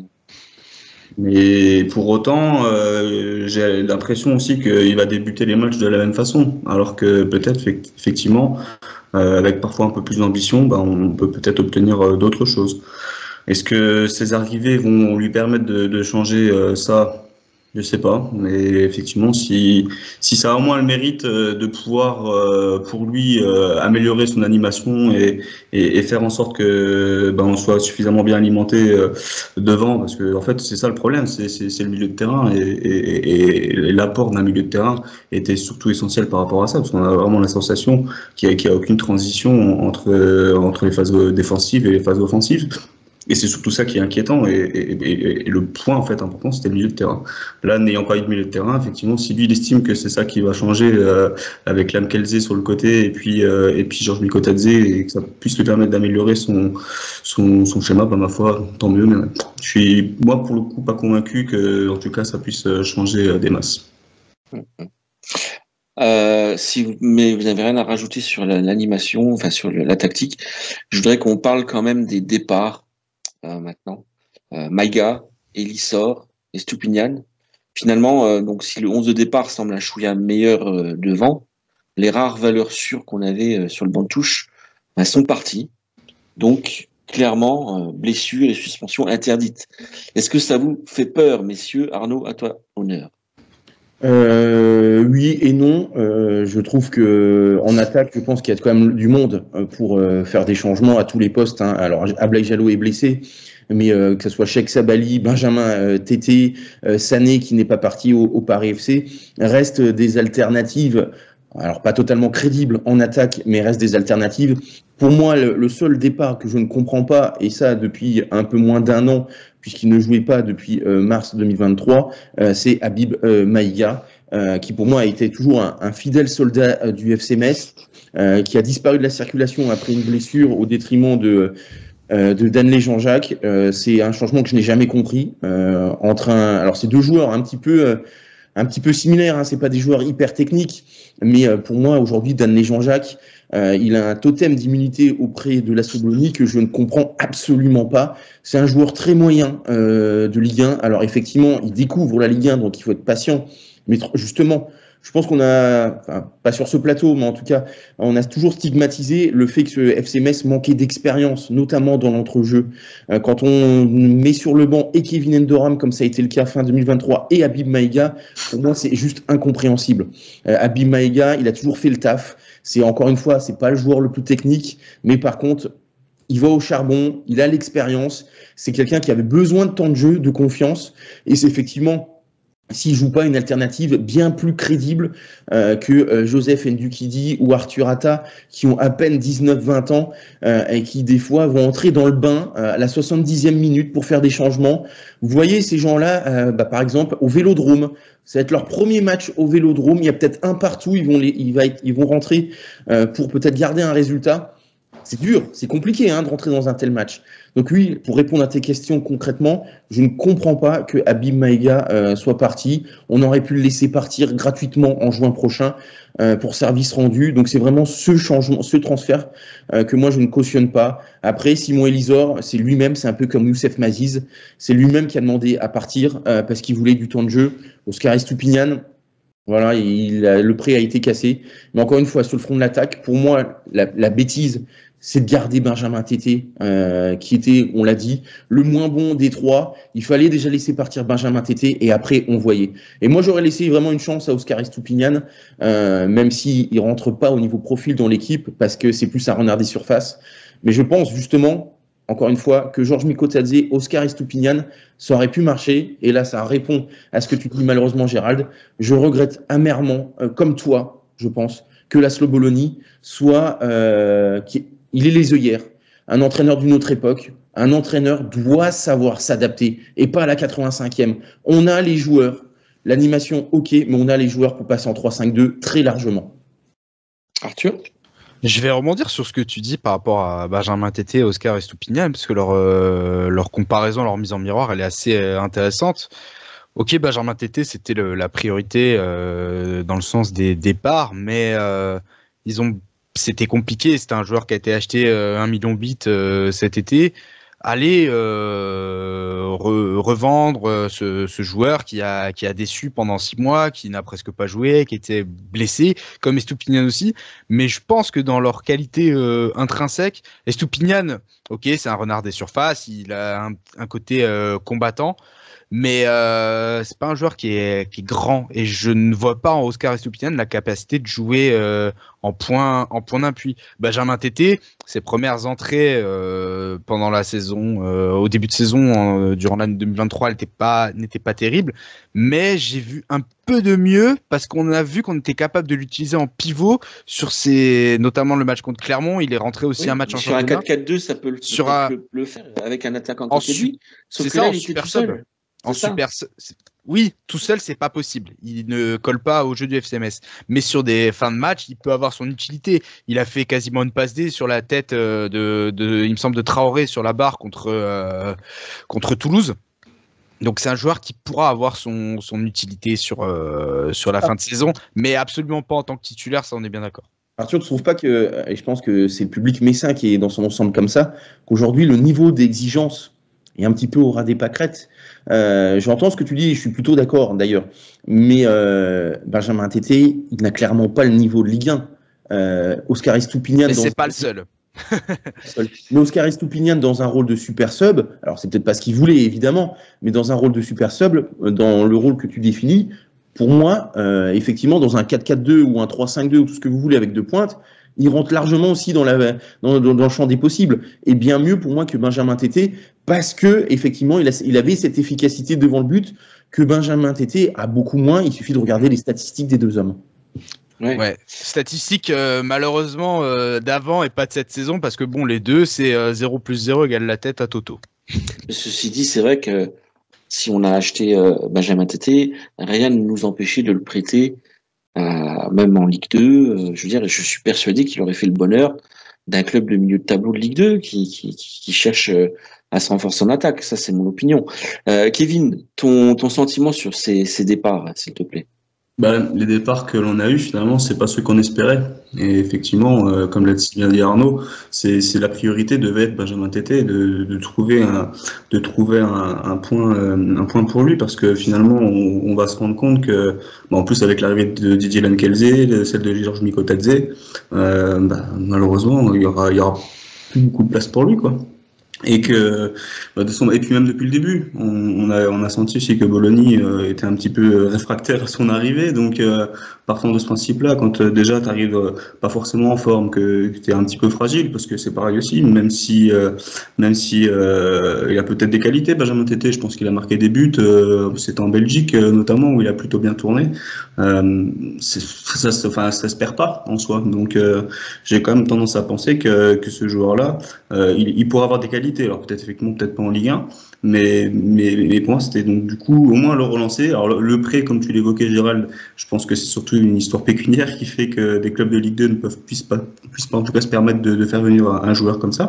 Mais pour autant, euh, j'ai l'impression aussi qu'il va débuter les matchs de la même façon, alors que peut-être effect- effectivement, euh, avec parfois un peu plus d'ambition, ben, on peut peut-être obtenir euh, d'autres choses. Est-ce que ces arrivées vont lui permettre de, de changer euh, ça? Je sais pas, mais effectivement, si si ça a au moins le mérite euh, de pouvoir euh, pour lui euh, améliorer son animation et, et, et faire en sorte que ben, on soit suffisamment bien alimenté euh, devant, parce que en fait c'est ça le problème, c'est c'est c'est le milieu de terrain et, et, et l'apport d'un milieu de terrain était surtout essentiel par rapport à ça, parce qu'on a vraiment la sensation qu'il y a, qu'il y a aucune transition entre entre les phases défensives et les phases offensives. Et c'est surtout ça qui est inquiétant. Et, et, et, et le point en fait important, c'était le milieu de terrain. Là, n'ayant pas eu de milieu de terrain, effectivement, si lui il estime que c'est ça qui va changer euh, avec Lamkelze sur le côté et puis euh, et puis Georges Mikotadze et que ça puisse lui permettre d'améliorer son son, son schéma, bah, ma foi, tant mieux. Mais je suis moi pour le coup pas convaincu que en tout cas ça puisse changer des masses.
euh, si vous, mais vous n'avez rien à rajouter sur la- l'animation, enfin sur le- la tactique, je voudrais qu'on parle quand même des départs euh, maintenant. Euh, Maïga, Elissor et Stupinian. Finalement, euh, donc si le onze de départ semble un chouïa meilleur euh, devant, les rares valeurs sûres qu'on avait euh, sur le banc de touche bah, sont parties. Donc, clairement, euh, blessure et suspension interdite. Est-ce que ça vous fait peur, messieurs? Arnaud, à toi, honneur.
Euh, oui et non. Euh, je trouve que en attaque, je pense qu'il y a quand même du monde pour euh, faire des changements à tous les postes. Hein. Alors, Ablaye Jallow est blessé, mais euh, que ce soit Cheikh Sabali, Benjamin euh, Tété, euh, Sané qui n'est pas parti au, au Paris F C, restent des alternatives. Alors pas totalement crédibles en attaque, mais restent des alternatives. Pour moi, le, le seul départ que je ne comprends pas, et ça depuis un peu moins d'un an, puisqu'il ne jouait pas depuis euh, mars deux mille vingt-trois, euh, c'est Habib euh, Maïga, euh, qui pour moi a été toujours un, un fidèle soldat euh, du F C Metz, euh, qui a disparu de la circulation après une blessure au détriment de, euh, de Danley Jean-Jacques. Euh, c'est un changement que je n'ai jamais compris. Euh, entre un, alors c'est deux joueurs un petit peu... Euh, un petit peu similaires, hein, c'est pas des joueurs hyper techniques, mais euh, pour moi aujourd'hui Danley Jean-Jacques, euh, il a un totem d'immunité auprès de la Soblonie que je ne comprends absolument pas. C'est un joueur très moyen euh, de Ligue un. Alors effectivement, il découvre la Ligue un, donc il faut être patient. Mais justement, je pense qu'on a, enfin, pas sur ce plateau, mais en tout cas, on a toujours stigmatisé le fait que ce F C Metz manquait d'expérience, notamment dans l'entrejeu. Euh, quand on met sur le banc et Kevin Endoram, comme ça a été le cas fin deux mille vingt-trois, et Habib Maïga, pour moi, c'est juste incompréhensible. Euh, Habib Maïga, il a toujours fait le taf. C'est encore une fois, c'est pas le joueur le plus technique, mais par contre, il va au charbon, il a l'expérience. C'est quelqu'un qui avait besoin de temps de jeu, de confiance, et c'est effectivement, s'il joue pas une alternative bien plus crédible euh, que euh, Joseph Ndukidi ou Arthur Atta, qui ont à peine dix-neuf vingt ans euh, et qui des fois vont entrer dans le bain euh, à la soixante-dixième minute pour faire des changements. Vous voyez ces gens-là, euh, bah, par exemple au Vélodrome, ça va être leur premier match au Vélodrome, il y a peut-être un partout, ils vont, les, ils va être, ils vont rentrer euh, pour peut-être garder un résultat. C'est dur, c'est compliqué hein, de rentrer dans un tel match. Donc oui, pour répondre à tes questions concrètement, je ne comprends pas que Habib Maïga euh, soit parti. On aurait pu le laisser partir gratuitement en juin prochain euh, pour service rendu. Donc c'est vraiment ce changement, ce transfert euh, que moi je ne cautionne pas. Après, Simon Elisor, c'est lui-même, c'est un peu comme Youssef Maziz, c'est lui-même qui a demandé à partir euh, parce qu'il voulait du temps de jeu. Oscar Estupinian, voilà, il a, le prêt a été cassé. Mais encore une fois, sur le front de l'attaque, pour moi, la, la bêtise, c'est de garder Benjamin Tété, euh, qui était, on l'a dit, le moins bon des trois. Il fallait déjà laisser partir Benjamin Tété et après, on voyait. Et moi, j'aurais laissé vraiment une chance à Oscar Estupinian, euh, même s'il ne rentre pas au niveau profil dans l'équipe, parce que c'est plus un renard des surfaces. Mais je pense justement, encore une fois, que Georges Mikotadze, Oscar Estupinian, ça aurait pu marcher. Et là, ça répond à ce que tu dis malheureusement, Gérald. Je regrette amèrement, euh, comme toi, je pense, que la Sloboloni soit... Euh, qui, il est les œillères. Un entraîneur d'une autre époque, un entraîneur doit savoir s'adapter et pas à la quatre-vingt-cinquième. On a les joueurs, l'animation ok, mais on a les joueurs pour passer en trois cinq deux très largement.
Arthur ?
Je vais rebondir sur ce que tu dis par rapport à Benjamin Tété, Oscar Estupinian, parce que leur, euh, leur comparaison, leur mise en miroir, elle est assez euh, intéressante. Ok, Benjamin Tété, c'était le, la priorité euh, dans le sens des départs, mais euh, ils ont c'était compliqué, c'était un joueur qui a été acheté euh, un million huit euh, cet été. Aller euh, re, revendre euh, ce, ce joueur qui a, qui a déçu pendant six mois, qui n'a presque pas joué, qui était blessé, comme Estupinian aussi. Mais je pense que dans leur qualité euh, intrinsèque, Estupinian, ok, c'est un renard des surfaces, il a un, un côté euh, combattant, mais euh, c'est pas un joueur qui est, qui est grand, et je ne vois pas en Oscar Estupinian la capacité de jouer euh, en point en point d'appui. Benjamin Tété, ses premières entrées euh, pendant la saison, euh, au début de saison, euh, durant l'année deux mille vingt-trois, elle n'était pas n'était pas terrible, mais j'ai vu un peu de mieux parce qu'on a vu qu'on était capable de l'utiliser en pivot sur ses, notamment le match contre Clermont. Il est rentré aussi
oui,
un match en
sur
championnat.
un quatre quatre deux, ça peut le,
sur
peut
un...
le, le faire avec un attaquant
en
côté
su...
lui. Sauf
c'est
que
ça,
là,
en
il était
super
tout
sub.
seul.
En super, oui, tout seul, c'est pas possible. Il ne colle pas au jeu du F C Metz. Mais sur des fins de match, il peut avoir son utilité. Il a fait quasiment une passe D sur la tête de, de, il me semble, de Traoré sur la barre contre, euh, contre Toulouse. Donc c'est un joueur qui pourra avoir son, son utilité sur, euh, sur la ah. fin de saison, mais absolument pas en tant que titulaire, ça on est bien d'accord.
Arthur, tu ne trouves pas que, et je pense que c'est le public messin qui est dans son ensemble comme ça, qu'aujourd'hui le niveau d'exigence est un petit peu au ras des pâquerettes. Euh, J'entends ce que tu dis, et je suis plutôt d'accord d'ailleurs. Mais euh, Benjamin Tété, il n'a clairement pas le niveau de Ligue un. Euh, Oscar Estupiñán.
Mais
dans
c'est pas le seul.
Mais Oscar Estupiñán dans un rôle de super sub, alors c'est peut-être pas ce qu'il voulait évidemment, mais dans un rôle de super sub, dans le rôle que tu définis, pour moi, euh, effectivement, dans un quatre quatre deux ou un trois cinq deux ou tout ce que vous voulez avec deux pointes, il rentre largement aussi dans, la, dans, dans, dans le champ des possibles. Et bien mieux pour moi que Benjamin Tété, parce que effectivement, il, a, il avait cette efficacité devant le but que Benjamin Tété a beaucoup moins. Il suffit de regarder les statistiques des deux hommes.
Ouais. ouais. Statistiques euh, malheureusement euh, d'avant et pas de cette saison parce que bon, les deux, c'est euh, zéro plus zéro égale la tête à Toto.
Ceci dit, c'est vrai que si on a acheté euh, Benjamin Tété, rien ne nous empêchait de le prêter, euh, même en Ligue deux. Euh, je veux dire, je suis persuadé qu'il aurait fait le bonheur d'un club de milieu de tableau de Ligue deux qui, qui, qui cherche euh, à se renforcer en attaque. Ça, c'est mon opinion. Euh, Kevin, ton, ton sentiment sur ces, ces départs, s'il te plaît.
Bah, les départs que l'on a eus, finalement, c'est pas ceux qu'on espérait. Et effectivement, euh, comme l'a bien dit Arnaud, c'est, c'est la priorité devait être Benjamin Tété, de, de trouver un, de trouver un, un point, euh, un point pour lui, parce que finalement, on, on va se rendre compte que, bah, en plus avec l'arrivée de Didier Lankelze, celle de Georges Mikotadze, euh, bah, malheureusement, il y aura, il y aura plus beaucoup de place pour lui, quoi. Et que bah de son, et puis même depuis le début, on, on a on a senti aussi que Bologna euh, était un petit peu réfractaire à son arrivée. Donc euh, partant de ce principe-là, quand euh, déjà tu arrives euh, pas forcément en forme, que, que tu es un petit peu fragile, parce que c'est pareil aussi, même si euh, même si euh, il a peut-être des qualités, Benjamin Tété, je pense qu'il a marqué des buts. Euh, c'était en Belgique euh, notamment où il a plutôt bien tourné. Euh, c'est, ça, ça, enfin ça se perd pas en soi. Donc euh, j'ai quand même tendance à penser que que ce joueur-là, euh, il, il pourra avoir des qualités. Alors peut-être effectivement peut-être pas en Ligue un, mais mais mais pour moi c'était donc du coup au moins le relancer. Alors le, le prêt, comme tu l'évoquais Gérald, je pense que c'est surtout une histoire pécuniaire qui fait que des clubs de Ligue deux ne peuvent puissent pas puissent pas en tout cas se permettre de, de faire venir un, un joueur comme ça.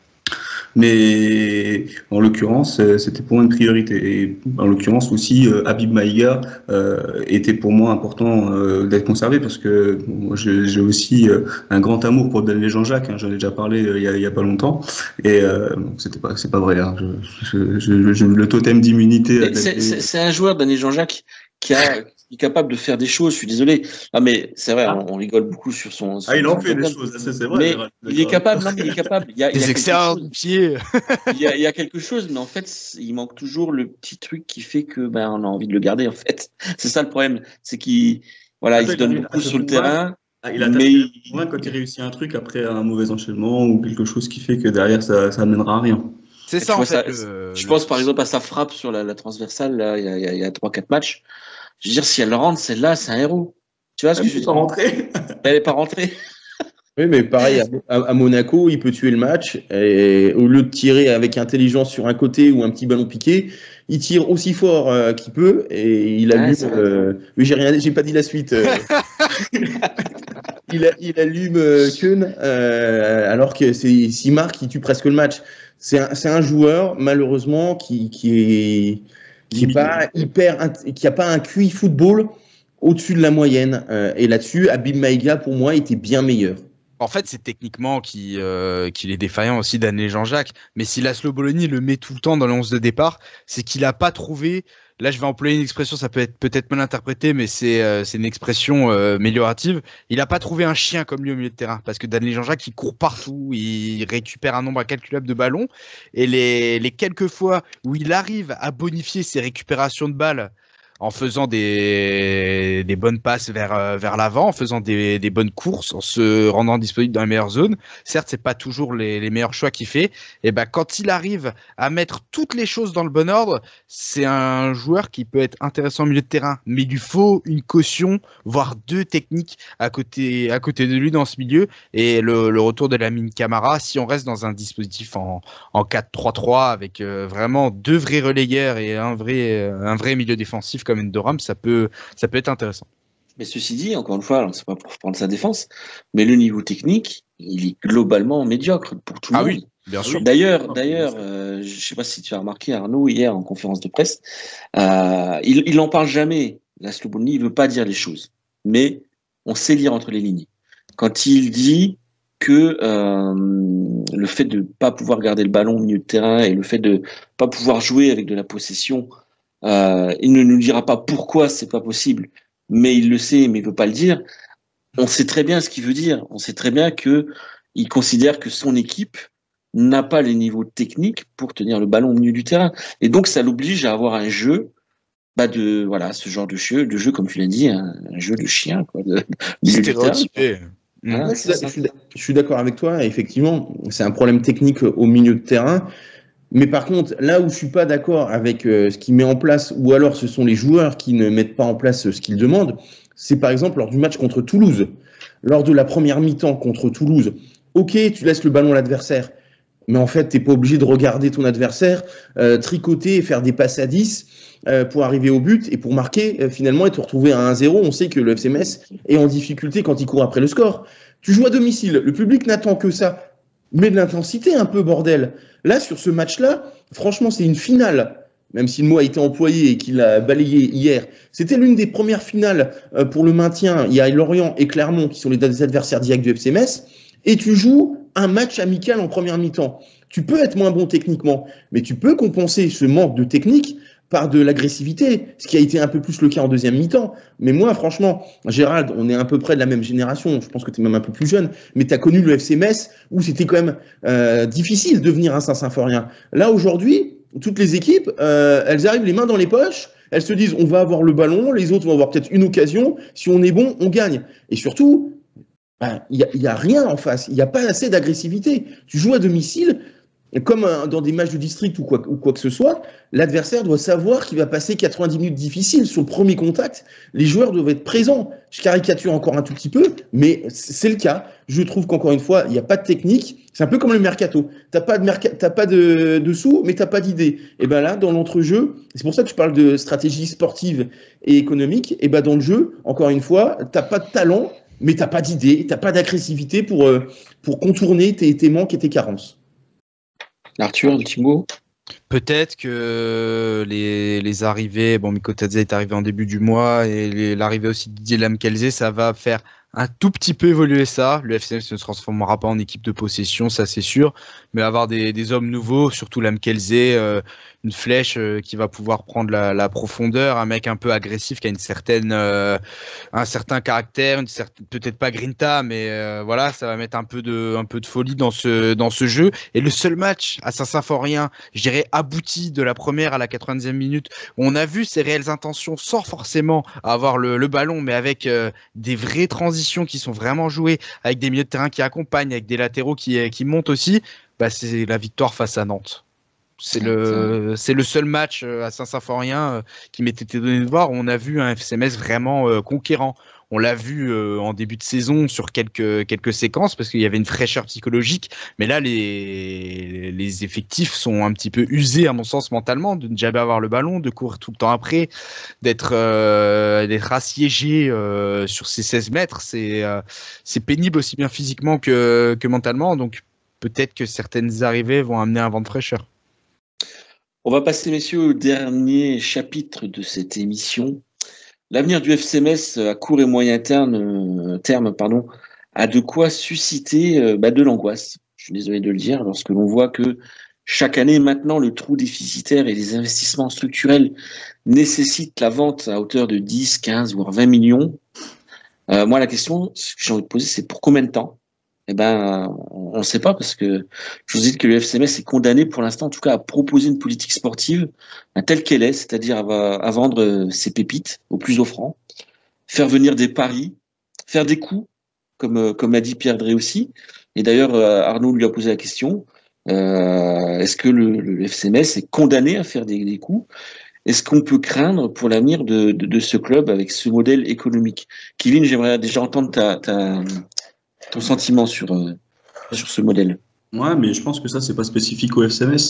Mais en l'occurrence, c'était pour moi une priorité. Et en l'occurrence aussi, euh, Habib Maïga euh, était pour moi important euh, d'être conservé parce que moi, j'ai aussi euh, un grand amour pour Daniel Jean-Jacques. Hein, j'en ai déjà parlé euh, il, y a, il y a pas longtemps. Et euh, c'était pas, c'est pas vrai. Hein, je, je, je, je, le totem d'immunité.
C'est, c'est, c'est un joueur, Daniel Jean-Jacques, qui a qui est capable de faire des choses. Je suis désolé. Ah mais c'est vrai, ah. on, on rigole beaucoup sur son. Sur
ah, il
son
en fait des choses. Ça, c'est vrai.
Mais il est capable. Non, mais il est capable. Il y a,
des excellents pieds.
il y a, il y a quelque chose, mais en fait, il manque toujours le petit truc qui fait que ben on a envie de le garder. En fait, c'est ça le problème. C'est qu'il voilà, il se donne beaucoup sur le terrain.
Ah, il a mais il... moins quand il réussit un truc après un mauvais enchaînement ou quelque chose qui fait que derrière ça, ça amènera à rien.
C'est ça, en fait.
Ça,
le...
Je pense par exemple à sa frappe sur la, la transversale, là, il y a, il y a trois quatre matchs. Je veux dire, si elle rentre, celle-là, c'est un héros. Tu vois ce
elle
que je veux
dire?
Rentrée. Elle n'est pas rentrée.
Oui, mais pareil, à, à Monaco, il peut tuer le match. Et au lieu de tirer avec intelligence sur un côté ou un petit ballon piqué, il tire aussi fort euh, qu'il peut et il allume. Ah, euh... Oui, j'ai rien, j'ai pas dit la suite. Euh... il, a, il allume euh, Keun, euh, alors que c'est s'il marque, il tue presque le match. C'est un, c'est un joueur malheureusement qui, qui est qui est pas hyper, qui a pas un Q I football au-dessus de la moyenne. Euh, et là-dessus, Habib Maïga pour moi était bien meilleur.
En fait, c'est techniquement qu'il euh, qu'il est défaillant aussi Daniel Jean-Jacques. Mais si Laszlo Bologna le met tout le temps dans le onze de départ, c'est qu'il n'a pas trouvé. Là, je vais employer une expression, ça peut être peut-être mal interprété, mais c'est euh, c'est une expression euh, améliorative. Il n'a pas trouvé un chien comme lui au milieu de terrain, parce que Daniel Jean-Jacques, il court partout, il récupère un nombre incalculable de ballons, et les les quelques fois où il arrive à bonifier ses récupérations de balles en faisant des, des bonnes passes vers, vers l'avant, en faisant des, des bonnes courses, en se rendant disponible dans les meilleures zones. Certes, c'est pas toujours les, les meilleurs choix qu'il fait. Et ben, quand il arrive à mettre toutes les choses dans le bon ordre, c'est un joueur qui peut être intéressant au milieu de terrain. Mais il lui faut une caution, voire deux techniques à côté, à côté de lui dans ce milieu. Et le, le retour de Lamine Camara, si on reste dans un dispositif en, en quatre trois trois avec euh, vraiment deux vrais relayeurs et un vrai, un vrai milieu défensif comme Endoram, ça peut, ça peut être intéressant.
Mais ceci dit, encore une fois, alors c'est pas pour prendre sa défense, mais le niveau technique, il est globalement médiocre pour tout le
ah
monde.
Ah oui, bien sûr.
D'ailleurs, d'ailleurs, euh, je sais pas si tu as remarqué Arnaud hier en conférence de presse, euh, il, il en parle jamais. Laszlo Bologna, il veut pas dire les choses, mais on sait lire entre les lignes. Quand il dit que euh, le fait de pas pouvoir garder le ballon au milieu de terrain et le fait de pas pouvoir jouer avec de la possession, euh, il ne nous dira pas pourquoi c'est pas possible, mais il le sait, mais il veut pas le dire. On sait très bien ce qu'il veut dire. On sait très bien que il considère que son équipe n'a pas les niveaux techniques pour tenir le ballon au milieu du terrain, et donc ça l'oblige à avoir un jeu. Bah de voilà ce genre de jeu, de jeu comme tu l'as dit, un, un jeu de chien quoi, de, de
stéréotypé.
Voilà, je, suis, je, suis, je suis d'accord avec toi. Effectivement, c'est un problème technique au milieu de terrain. Mais par contre, là où je suis pas d'accord avec euh, ce qu'il met en place, ou alors ce sont les joueurs qui ne mettent pas en place ce qu'il demande, c'est par exemple lors du match contre Toulouse, lors de la première mi-temps contre Toulouse. Ok, tu laisses le ballon à l'adversaire, mais en fait, t'es pas obligé de regarder ton adversaire, euh, tricoter et faire des passes à dix euh, pour arriver au but et pour marquer euh, finalement et te retrouver à un zéro. On sait que le F C Metz est en difficulté quand il court après le score. Tu joues à domicile, le public n'attend que ça. Mets de l'intensité un peu, bordel. Là, sur ce match-là, franchement, c'est une finale. Même si le mot a été employé et qu'il a balayé hier, c'était l'une des premières finales euh, pour le maintien. Il y a Lorient et Clermont qui sont les adversaires directs du F C Metz. Et tu joues un match amical en première mi-temps. Tu peux être moins bon techniquement, mais tu peux compenser ce manque de technique par de l'agressivité, ce qui a été un peu plus le cas en deuxième mi-temps. Mais moi, franchement, Gérald, on est à peu près de la même génération, je pense que tu es même un peu plus jeune, mais tu as connu le F C Metz où c'était quand même euh, difficile de devenir un Saint-Symphorien. Là, aujourd'hui, toutes les équipes, euh, elles arrivent les mains dans les poches, elles se disent on va avoir le ballon, les autres vont avoir peut-être une occasion, si on est bon, on gagne. Et surtout, il ben, n'y a, a rien en face, il n'y a pas assez d'agressivité. Tu joues à domicile, comme un, dans des matchs de district ou quoi, ou quoi que ce soit, l'adversaire doit savoir qu'il va passer quatre-vingt-dix minutes difficiles. Sur le premier contact, les joueurs doivent être présents. Je caricature encore un tout petit peu, mais c'est le cas. Je trouve qu'encore une fois, il n'y a pas de technique. C'est un peu comme le mercato. Tu n'as pas, de, merca- t'as pas de, de sous, mais tu n'as pas d'idée. Et bien là, dans l'entrejeu, c'est pour ça que je parle de stratégie sportive et économique. Et bien dans le jeu, encore une fois, tu n'as pas de talent, mais tu n'as pas d'idée, tu n'as pas d'agressivité pour, euh, pour contourner tes, tes manques et tes carences.
Arthur, un petit mot.
Peut-être que les, les arrivées, bon, Mikotadze est arrivé en début du mois et les, l'arrivée aussi de Didier Lamkelze, ça va faire un tout petit peu évoluer ça. Le F C Metz ne se transformera pas en équipe de possession, ça c'est sûr, mais avoir des, des hommes nouveaux, surtout Lamkelze, euh, une flèche euh, qui va pouvoir prendre la, la profondeur, un mec un peu agressif qui a une certaine, euh, un certain caractère, une certaine, peut-être pas grinta, mais euh, voilà, ça va mettre un peu de, un peu de folie dans ce, dans ce jeu. Et le seul match à Saint-Symphorien, je dirais abouti de la première à la quatre-vingt-dixième minute, où on a vu ses réelles intentions sans forcément avoir le, le ballon, mais avec euh, des vraies transitions qui sont vraiment jouées, avec des milieux de terrain qui accompagnent, avec des latéraux qui, qui montent aussi, bah c'est la victoire face à Nantes. C'est le, c'est le seul match à Saint-Symphorien qui m'était donné de voir où on a vu un F C Metz vraiment euh, conquérant. On l'a vu euh, en début de saison sur quelques, quelques séquences parce qu'il y avait une fraîcheur psychologique. Mais là, les, les effectifs sont un petit peu usés, à mon sens, mentalement, de ne jamais avoir le ballon, de courir tout le temps après, d'être, euh, d'être assiégé euh, sur ces seize mètres. C'est, euh, c'est pénible aussi bien physiquement que, que mentalement. Donc peut-être que certaines arrivées vont amener un vent de fraîcheur.
On va passer, messieurs, au dernier chapitre de cette émission. L'avenir du F C Metz à court et moyen terme, terme pardon, a de quoi susciter euh, bah, de l'angoisse. Je suis désolé de le dire, lorsque l'on voit que chaque année, maintenant, le trou déficitaire et les investissements structurels nécessitent la vente à hauteur de dix, quinze, voire vingt millions. Euh, moi, la question que j'ai envie de poser, c'est pour combien de temps ? Eh ben, on ne sait pas parce que je vous dis que le F C Metz est condamné pour l'instant, en tout cas, à proposer une politique sportive telle qu'elle est, c'est-à-dire à, à vendre ses pépites au plus offrant, faire venir des paris, faire des coups, comme comme l'a dit Pierre Drey aussi. Et d'ailleurs, Arnaud lui a posé la question euh, est-ce que le, le F C Metz est condamné à faire des, des coups ? Est-ce qu'on peut craindre pour l'avenir de, de, de ce club avec ce modèle économique ? Kevin, j'aimerais déjà entendre ta, ta ton sentiment sur, euh, sur ce modèle.
Ouais, mais je pense que ça, c'est pas spécifique au F C Metz.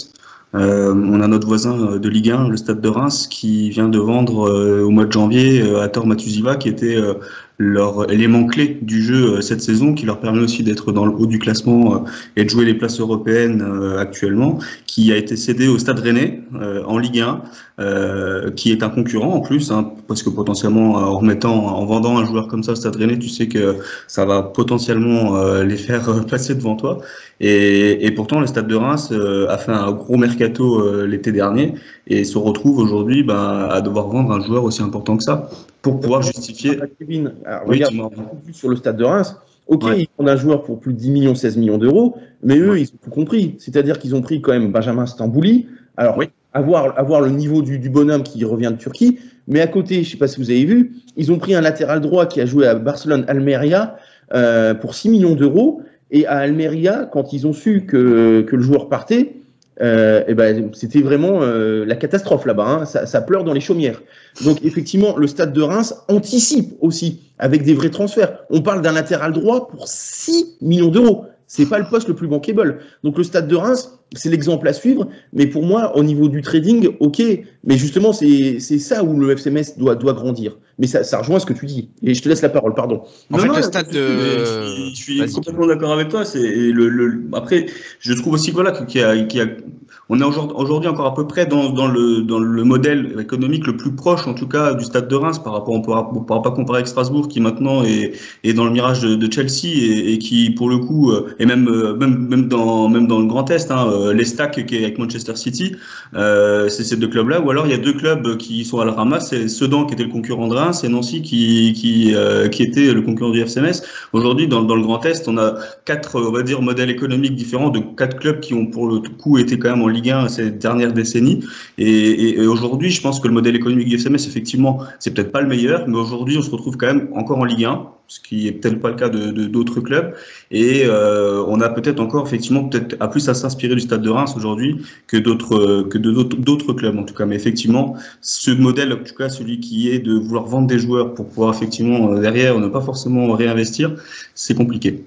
Euh, on a notre voisin de Ligue un, le Stade de Reims, qui vient de vendre euh, au mois de janvier euh, Hator Matuziva, qui était euh, leur élément clé du jeu euh, cette saison, qui leur permet aussi d'être dans le haut du classement euh, et de jouer les places européennes euh, actuellement, qui a été cédé au Stade Rennais euh, en Ligue un, euh, qui est un concurrent en plus, hein, parce que potentiellement en remettant, en vendant un joueur comme ça au Stade Rennais, tu sais que ça va potentiellement euh, les faire euh, passer devant toi. Et, et pourtant, le Stade de Reims euh, a fait un gros mercato euh, l'été dernier et se retrouve aujourd'hui bah, à devoir vendre un joueur aussi important que ça pour pouvoir justifier.
Ah, Kevin, alors,
Oui,
regarde,
dis-moi.
sur le Stade de Reims, ok,
Ouais.
ils prennent un joueur pour plus de dix millions, seize millions d'euros, mais eux,
Ouais.
ils ont tout compris. C'est-à-dire qu'ils ont pris quand même Benjamin Stambouli. Alors,
Oui.
avoir, avoir le niveau du, du bonhomme qui revient de Turquie, mais à côté, je ne sais pas si vous avez vu, ils ont pris un latéral droit qui a joué à Barcelone Almeria euh, pour six millions d'euros. Et à Almeria, quand ils ont su que, que le joueur partait, euh, et ben, c'était vraiment euh, la catastrophe là-bas. Hein. Ça, ça pleure dans les chaumières. Donc effectivement, le Stade de Reims anticipe aussi avec des vrais transferts. On parle d'un latéral droit pour six millions d'euros. C'est pas le poste le plus bankable. Donc le Stade de Reims, c'est l'exemple à suivre. Mais pour moi, au niveau du trading, ok. Mais justement, c'est c'est ça où le F C Metz doit doit grandir. Mais ça, ça rejoint ce que tu dis. Et je te laisse la parole, pardon.
En
Non,
fait,
non,
le
y a
stade
pas de souci,
de.
mais Je suis, je suis
Vas-y.
complètement d'accord avec toi. C'est le, le, après, je trouve aussi que voilà qu'il y a, qu'il y a, on est aujourd'hui aujourd'hui encore à peu près dans, dans le dans le modèle économique le plus proche, en tout cas, du Stade de Reims par rapport. On pourra, on pourra pas comparer avec Strasbourg qui maintenant est, est dans le mirage de, de Chelsea et, et qui pour le coup euh, et même euh, même même dans même dans le Grand Est, hein, euh, l'Estac qui est avec Manchester City, euh, c'est ces deux clubs-là. Ou alors il y a deux clubs qui sont à la ramasse, c'est Sedan qui était le concurrent de Reims et Nancy qui qui euh, qui était le concurrent du F C Metz. Aujourd'hui, dans, dans le Grand Est, on a quatre, on va dire, modèles économiques différents de quatre clubs qui ont pour le coup été quand même en Ligue un ces dernières décennies. Et, et, et aujourd'hui, je pense que le modèle économique du F C Metz, effectivement, c'est peut-être pas le meilleur, mais aujourd'hui, on se retrouve quand même encore en Ligue un, ce qui est peut-être pas le cas de, de d'autres clubs. Et euh, on a peut-être encore, effectivement, peut-être à plus à s'inspirer du Stade de Reims aujourd'hui que d'autres que de d'autres, d'autres clubs en tout cas. Mais effectivement, ce modèle, en tout cas, celui qui est de vouloir vendre des joueurs pour pouvoir effectivement derrière ne pas forcément réinvestir, c'est compliqué.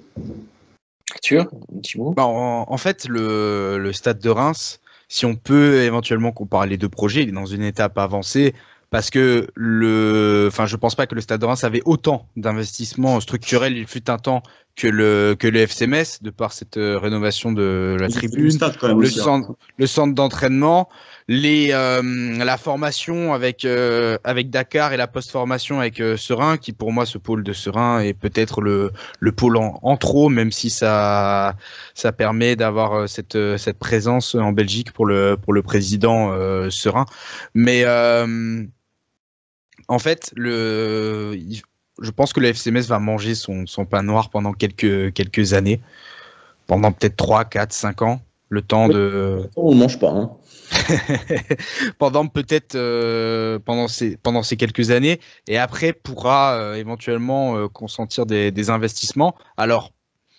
Arthur, un petit mot.
Bah, en, en fait, le, le Stade de Reims, si on peut éventuellement comparer les deux projets, il est dans une étape avancée parce que le, enfin, je pense pas que le Stade de Reims avait autant d'investissements structurels. Il fut un temps que le que le F C Metz, de par cette euh, rénovation de la
Ils ont fait
tribune,
du stade quand même
le
aussi, hein.
centre, le centre d'entraînement, les euh, la formation avec euh, avec Dakar et la post-formation avec euh, Serein, qui pour moi ce pôle de Serein est peut-être le le pôle en, en trop, même si ça ça permet d'avoir euh, cette cette présence en Belgique pour le pour le président euh, Serein, mais euh, en fait, le, je pense que le F C Metz va manger son, son pain noir pendant quelques, quelques années, pendant peut-être trois, quatre, cinq ans, le temps de...
On ne mange pas. Hein.
pendant peut-être euh, pendant, ces, pendant ces quelques années, et après pourra euh, éventuellement euh, consentir des, des investissements. Alors,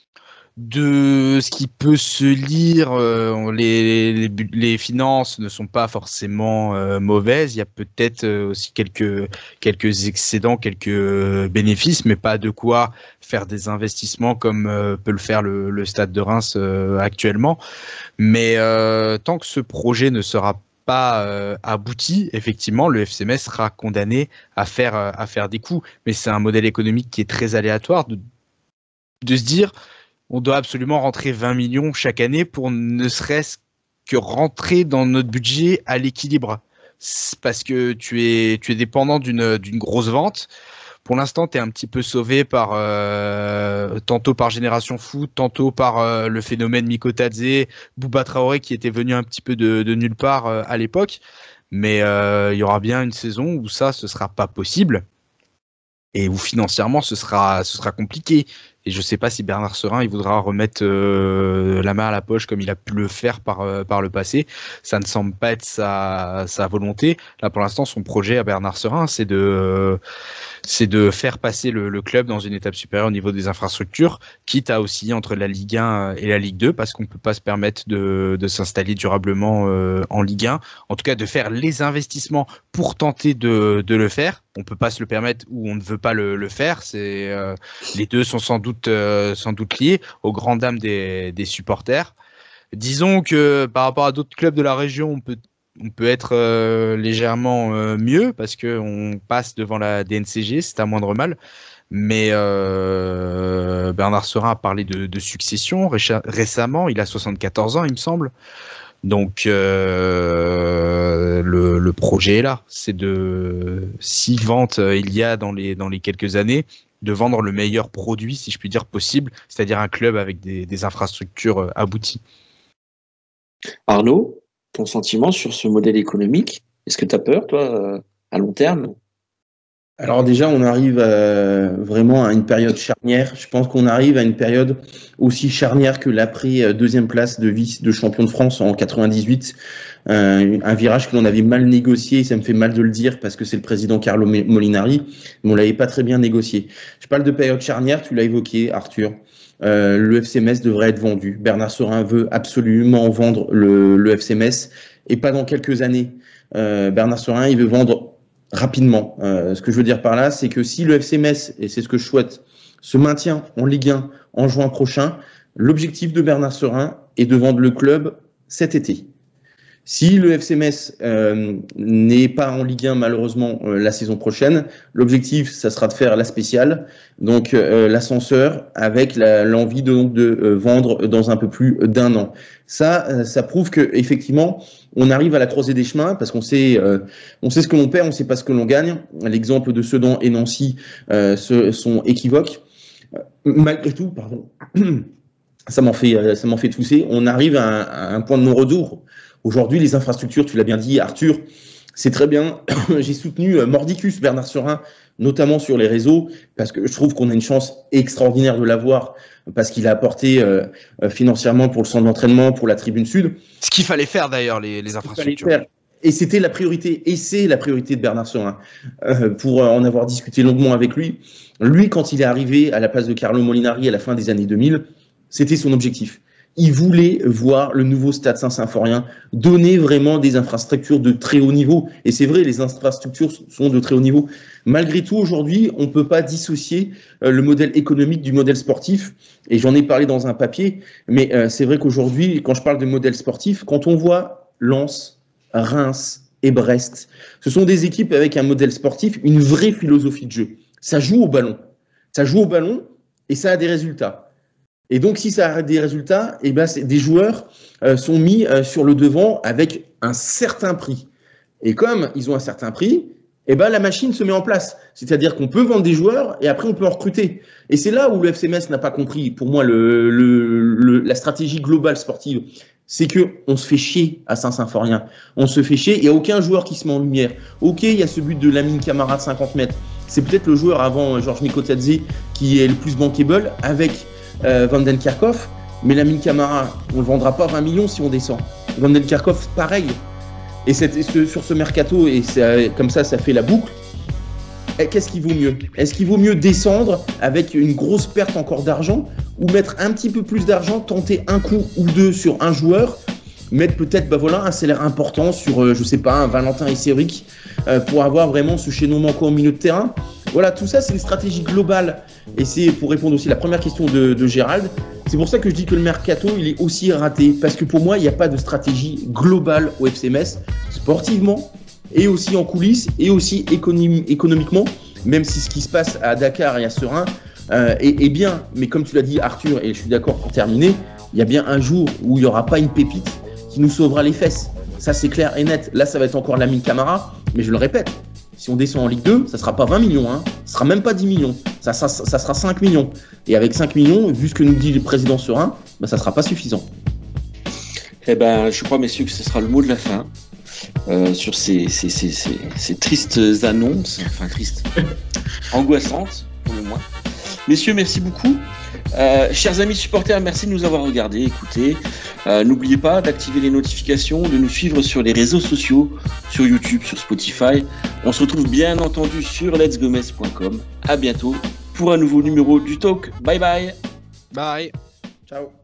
de ce qui peut se lire, euh, les, les, les finances ne sont pas forcément euh, mauvaises. Il y a peut-être euh, aussi quelques, quelques excédents, quelques bénéfices, mais pas de quoi faire des investissements comme euh, peut le faire le, le Stade de Reims euh, actuellement. Mais euh, tant que ce projet ne sera pas euh, abouti, effectivement, le F C Metz sera condamné à faire, euh, à faire des coups. Mais c'est un modèle économique qui est très aléatoire, de, de se dire... on doit absolument rentrer vingt millions chaque année pour ne serait-ce que rentrer dans notre budget à l'équilibre. C'est parce que tu es, tu es dépendant d'une, d'une grosse vente. Pour l'instant, tu es un petit peu sauvé par euh, tantôt par Génération Foot, tantôt par euh, le phénomène Mikotadze, Bouba Traoré qui était venu un petit peu de, de nulle part euh, à l'époque. Mais il euh, y aura bien une saison où ça, ce sera pas possible et où financièrement, ce sera, ce sera compliqué. Et je ne sais pas si Bernard Serin il voudra remettre euh, la main à la poche comme il a pu le faire par, euh, par le passé. Ça ne semble pas être sa, sa volonté. Là, pour l'instant, son projet à Bernard Serin, c'est de, euh, c'est de faire passer le, le club dans une étape supérieure au niveau des infrastructures, quitte à osciller entre la Ligue un et la Ligue deux, parce qu'on ne peut pas se permettre de, de s'installer durablement euh, en Ligue un. En tout cas, de faire les investissements pour tenter de, de le faire. On ne peut pas se le permettre ou on ne veut pas le, le faire. C'est, euh, les deux sont sans doute, euh, sans doute liés aux grandes dames des, des supporters. Disons que par rapport à d'autres clubs de la région, on peut, on peut être euh, légèrement euh, mieux parce qu'on passe devant la D N C G, c'est un moindre mal. Mais euh, Bernard Serin a parlé de, de succession récha- récemment, il a soixante-quatorze ans, il me semble. Donc euh, le, le projet est là, c'est de, si vente euh, il y a dans les, dans les quelques années, de vendre le meilleur produit, si je puis dire, possible, c'est-à-dire un club avec des, des infrastructures euh, abouties.
Arnaud, ton sentiment sur ce modèle économique, est-ce que tu as peur, toi, à long terme?
Alors déjà, on arrive à, vraiment à une période charnière. Je pense qu'on arrive à une période aussi charnière que l'après deuxième place de vice de champion de France en quatre-vingt-dix-huit. Euh, un virage que l'on avait mal négocié, ça me fait mal de le dire parce que c'est le président Carlo Molinari, mais on l'avait pas très bien négocié. Je parle de période charnière, tu l'as évoqué, Arthur. Euh, le F C Metz devrait être vendu. Bernard Serin veut absolument vendre le, le F C Metz et pas dans quelques années. Euh, Bernard Serin, il veut vendre rapidement. Euh, ce que je veux dire par là, c'est que si le F C Metz, et c'est ce que je souhaite, se maintient en Ligue un en juin prochain, l'objectif de Bernard Serin est de vendre le club cet été. Si le F C Metz euh, n'est pas en Ligue un malheureusement euh, la saison prochaine, l'objectif, ça sera de faire la spéciale, donc euh, l'ascenseur, avec la, l'envie de, donc, de euh, vendre dans un peu plus d'un an. Ça, euh, ça prouve que effectivement, on arrive à la croisée des chemins parce qu'on sait, euh, on sait ce que l'on perd, on sait pas ce que l'on gagne. L'exemple de Sedan et Nancy euh, se, sont équivoques. Euh, malgré tout, pardon, ça m'en fait, ça m'en fait tousser. On arrive à un, à un point de non-retour. Aujourd'hui, les infrastructures, tu l'as bien dit, Arthur, c'est très bien. J'ai soutenu Mordicus, Bernard Serin, notamment sur les réseaux, parce que je trouve qu'on a une chance extraordinaire de l'avoir, parce qu'il a apporté euh, financièrement pour le centre d'entraînement, pour la tribune sud.
Ce qu'il fallait faire d'ailleurs, les, les infrastructures. Faire.
Et c'était la priorité, et c'est la priorité de Bernard Serin, euh, pour en avoir discuté longuement avec lui. Lui, quand il est arrivé à la place de Carlo Molinari à la fin des années deux mille, c'était son objectif. Il voulait voir le nouveau Stade Saint-Symphorien donner vraiment des infrastructures de très haut niveau. Et c'est vrai, les infrastructures sont de très haut niveau. Malgré tout, aujourd'hui, on ne peut pas dissocier euh, le modèle économique du modèle sportif. Et j'en ai parlé dans un papier. Mais euh, c'est vrai qu'aujourd'hui, quand je parle de modèle sportif, quand on voit Lens, Reims et Brest, ce sont des équipes avec un modèle sportif, une vraie philosophie de jeu. Ça joue au ballon. Ça joue au ballon et ça a des résultats. Et donc, si ça a des résultats, eh ben, des joueurs euh, sont mis euh, sur le devant avec un certain prix. Et comme ils ont un certain prix, eh ben, la machine se met en place. C'est-à-dire qu'on peut vendre des joueurs et après, on peut en recruter. Et c'est là où le F C Metz n'a pas compris, pour moi, le, le, le, la stratégie globale sportive. C'est qu'on se fait chier à Saint-Symphorien. On se fait chier. Il n'y a aucun joueur qui se met en lumière. OK, il y a ce but de Lamine Camara de cinquante mètres. C'est peut-être le joueur avant Georges Mikotadze qui est le plus bankable avec Euh, Van den Kerkhoff, mais Lamine Camara, on ne le vendra pas vingt millions si on descend. Van den Kerkhoff, pareil. Et, cette, et ce, sur ce mercato, et ça, comme ça, ça fait la boucle. Et qu'est-ce qui vaut mieux? Est-ce qu'il vaut mieux descendre avec une grosse perte encore d'argent ou mettre un petit peu plus d'argent, tenter un coup ou deux sur un joueur, mettre peut-être bah voilà, un salaire important sur, euh, je sais pas, un Valentin Esséric euh, pour avoir vraiment ce chaînon manquant au milieu de terrain? Voilà, tout ça, c'est une stratégie globale. Et c'est pour répondre aussi à la première question de, de Gérald. C'est pour ça que je dis que le mercato, il est aussi raté. Parce que pour moi, il n'y a pas de stratégie globale au F C Metz, sportivement, et aussi en coulisses, et aussi économ- économiquement, même si ce qui se passe à Dakar et à Serein euh, est, est bien. Mais comme tu l'as dit, Arthur, et je suis d'accord pour terminer, il y a bien un jour où il n'y aura pas une pépite qui nous sauvera les fesses. Ça, c'est clair et net. Là, ça va être encore Lamine Camara, mais je le répète. Si on descend en Ligue deux, ça ne sera pas vingt millions, hein. Ça ne sera même pas dix millions, ça, ça, ça sera cinq millions. Et avec cinq millions, vu ce que nous dit le président Serin, bah, ça ne sera pas suffisant.
Eh ben, je crois, messieurs, que ce sera le mot de la fin euh, sur ces, ces, ces, ces, ces tristes annonces, enfin tristes, angoissantes pour le moins. Messieurs, merci beaucoup. Euh, chers amis supporters, merci de nous avoir regardés, écoutés. Euh, n'oubliez pas d'activer les notifications, de nous suivre sur les réseaux sociaux, sur YouTube, sur Spotify. On se retrouve bien entendu sur lets go metz point com. À bientôt pour un nouveau numéro du Talk. Bye bye.
Bye.
Ciao.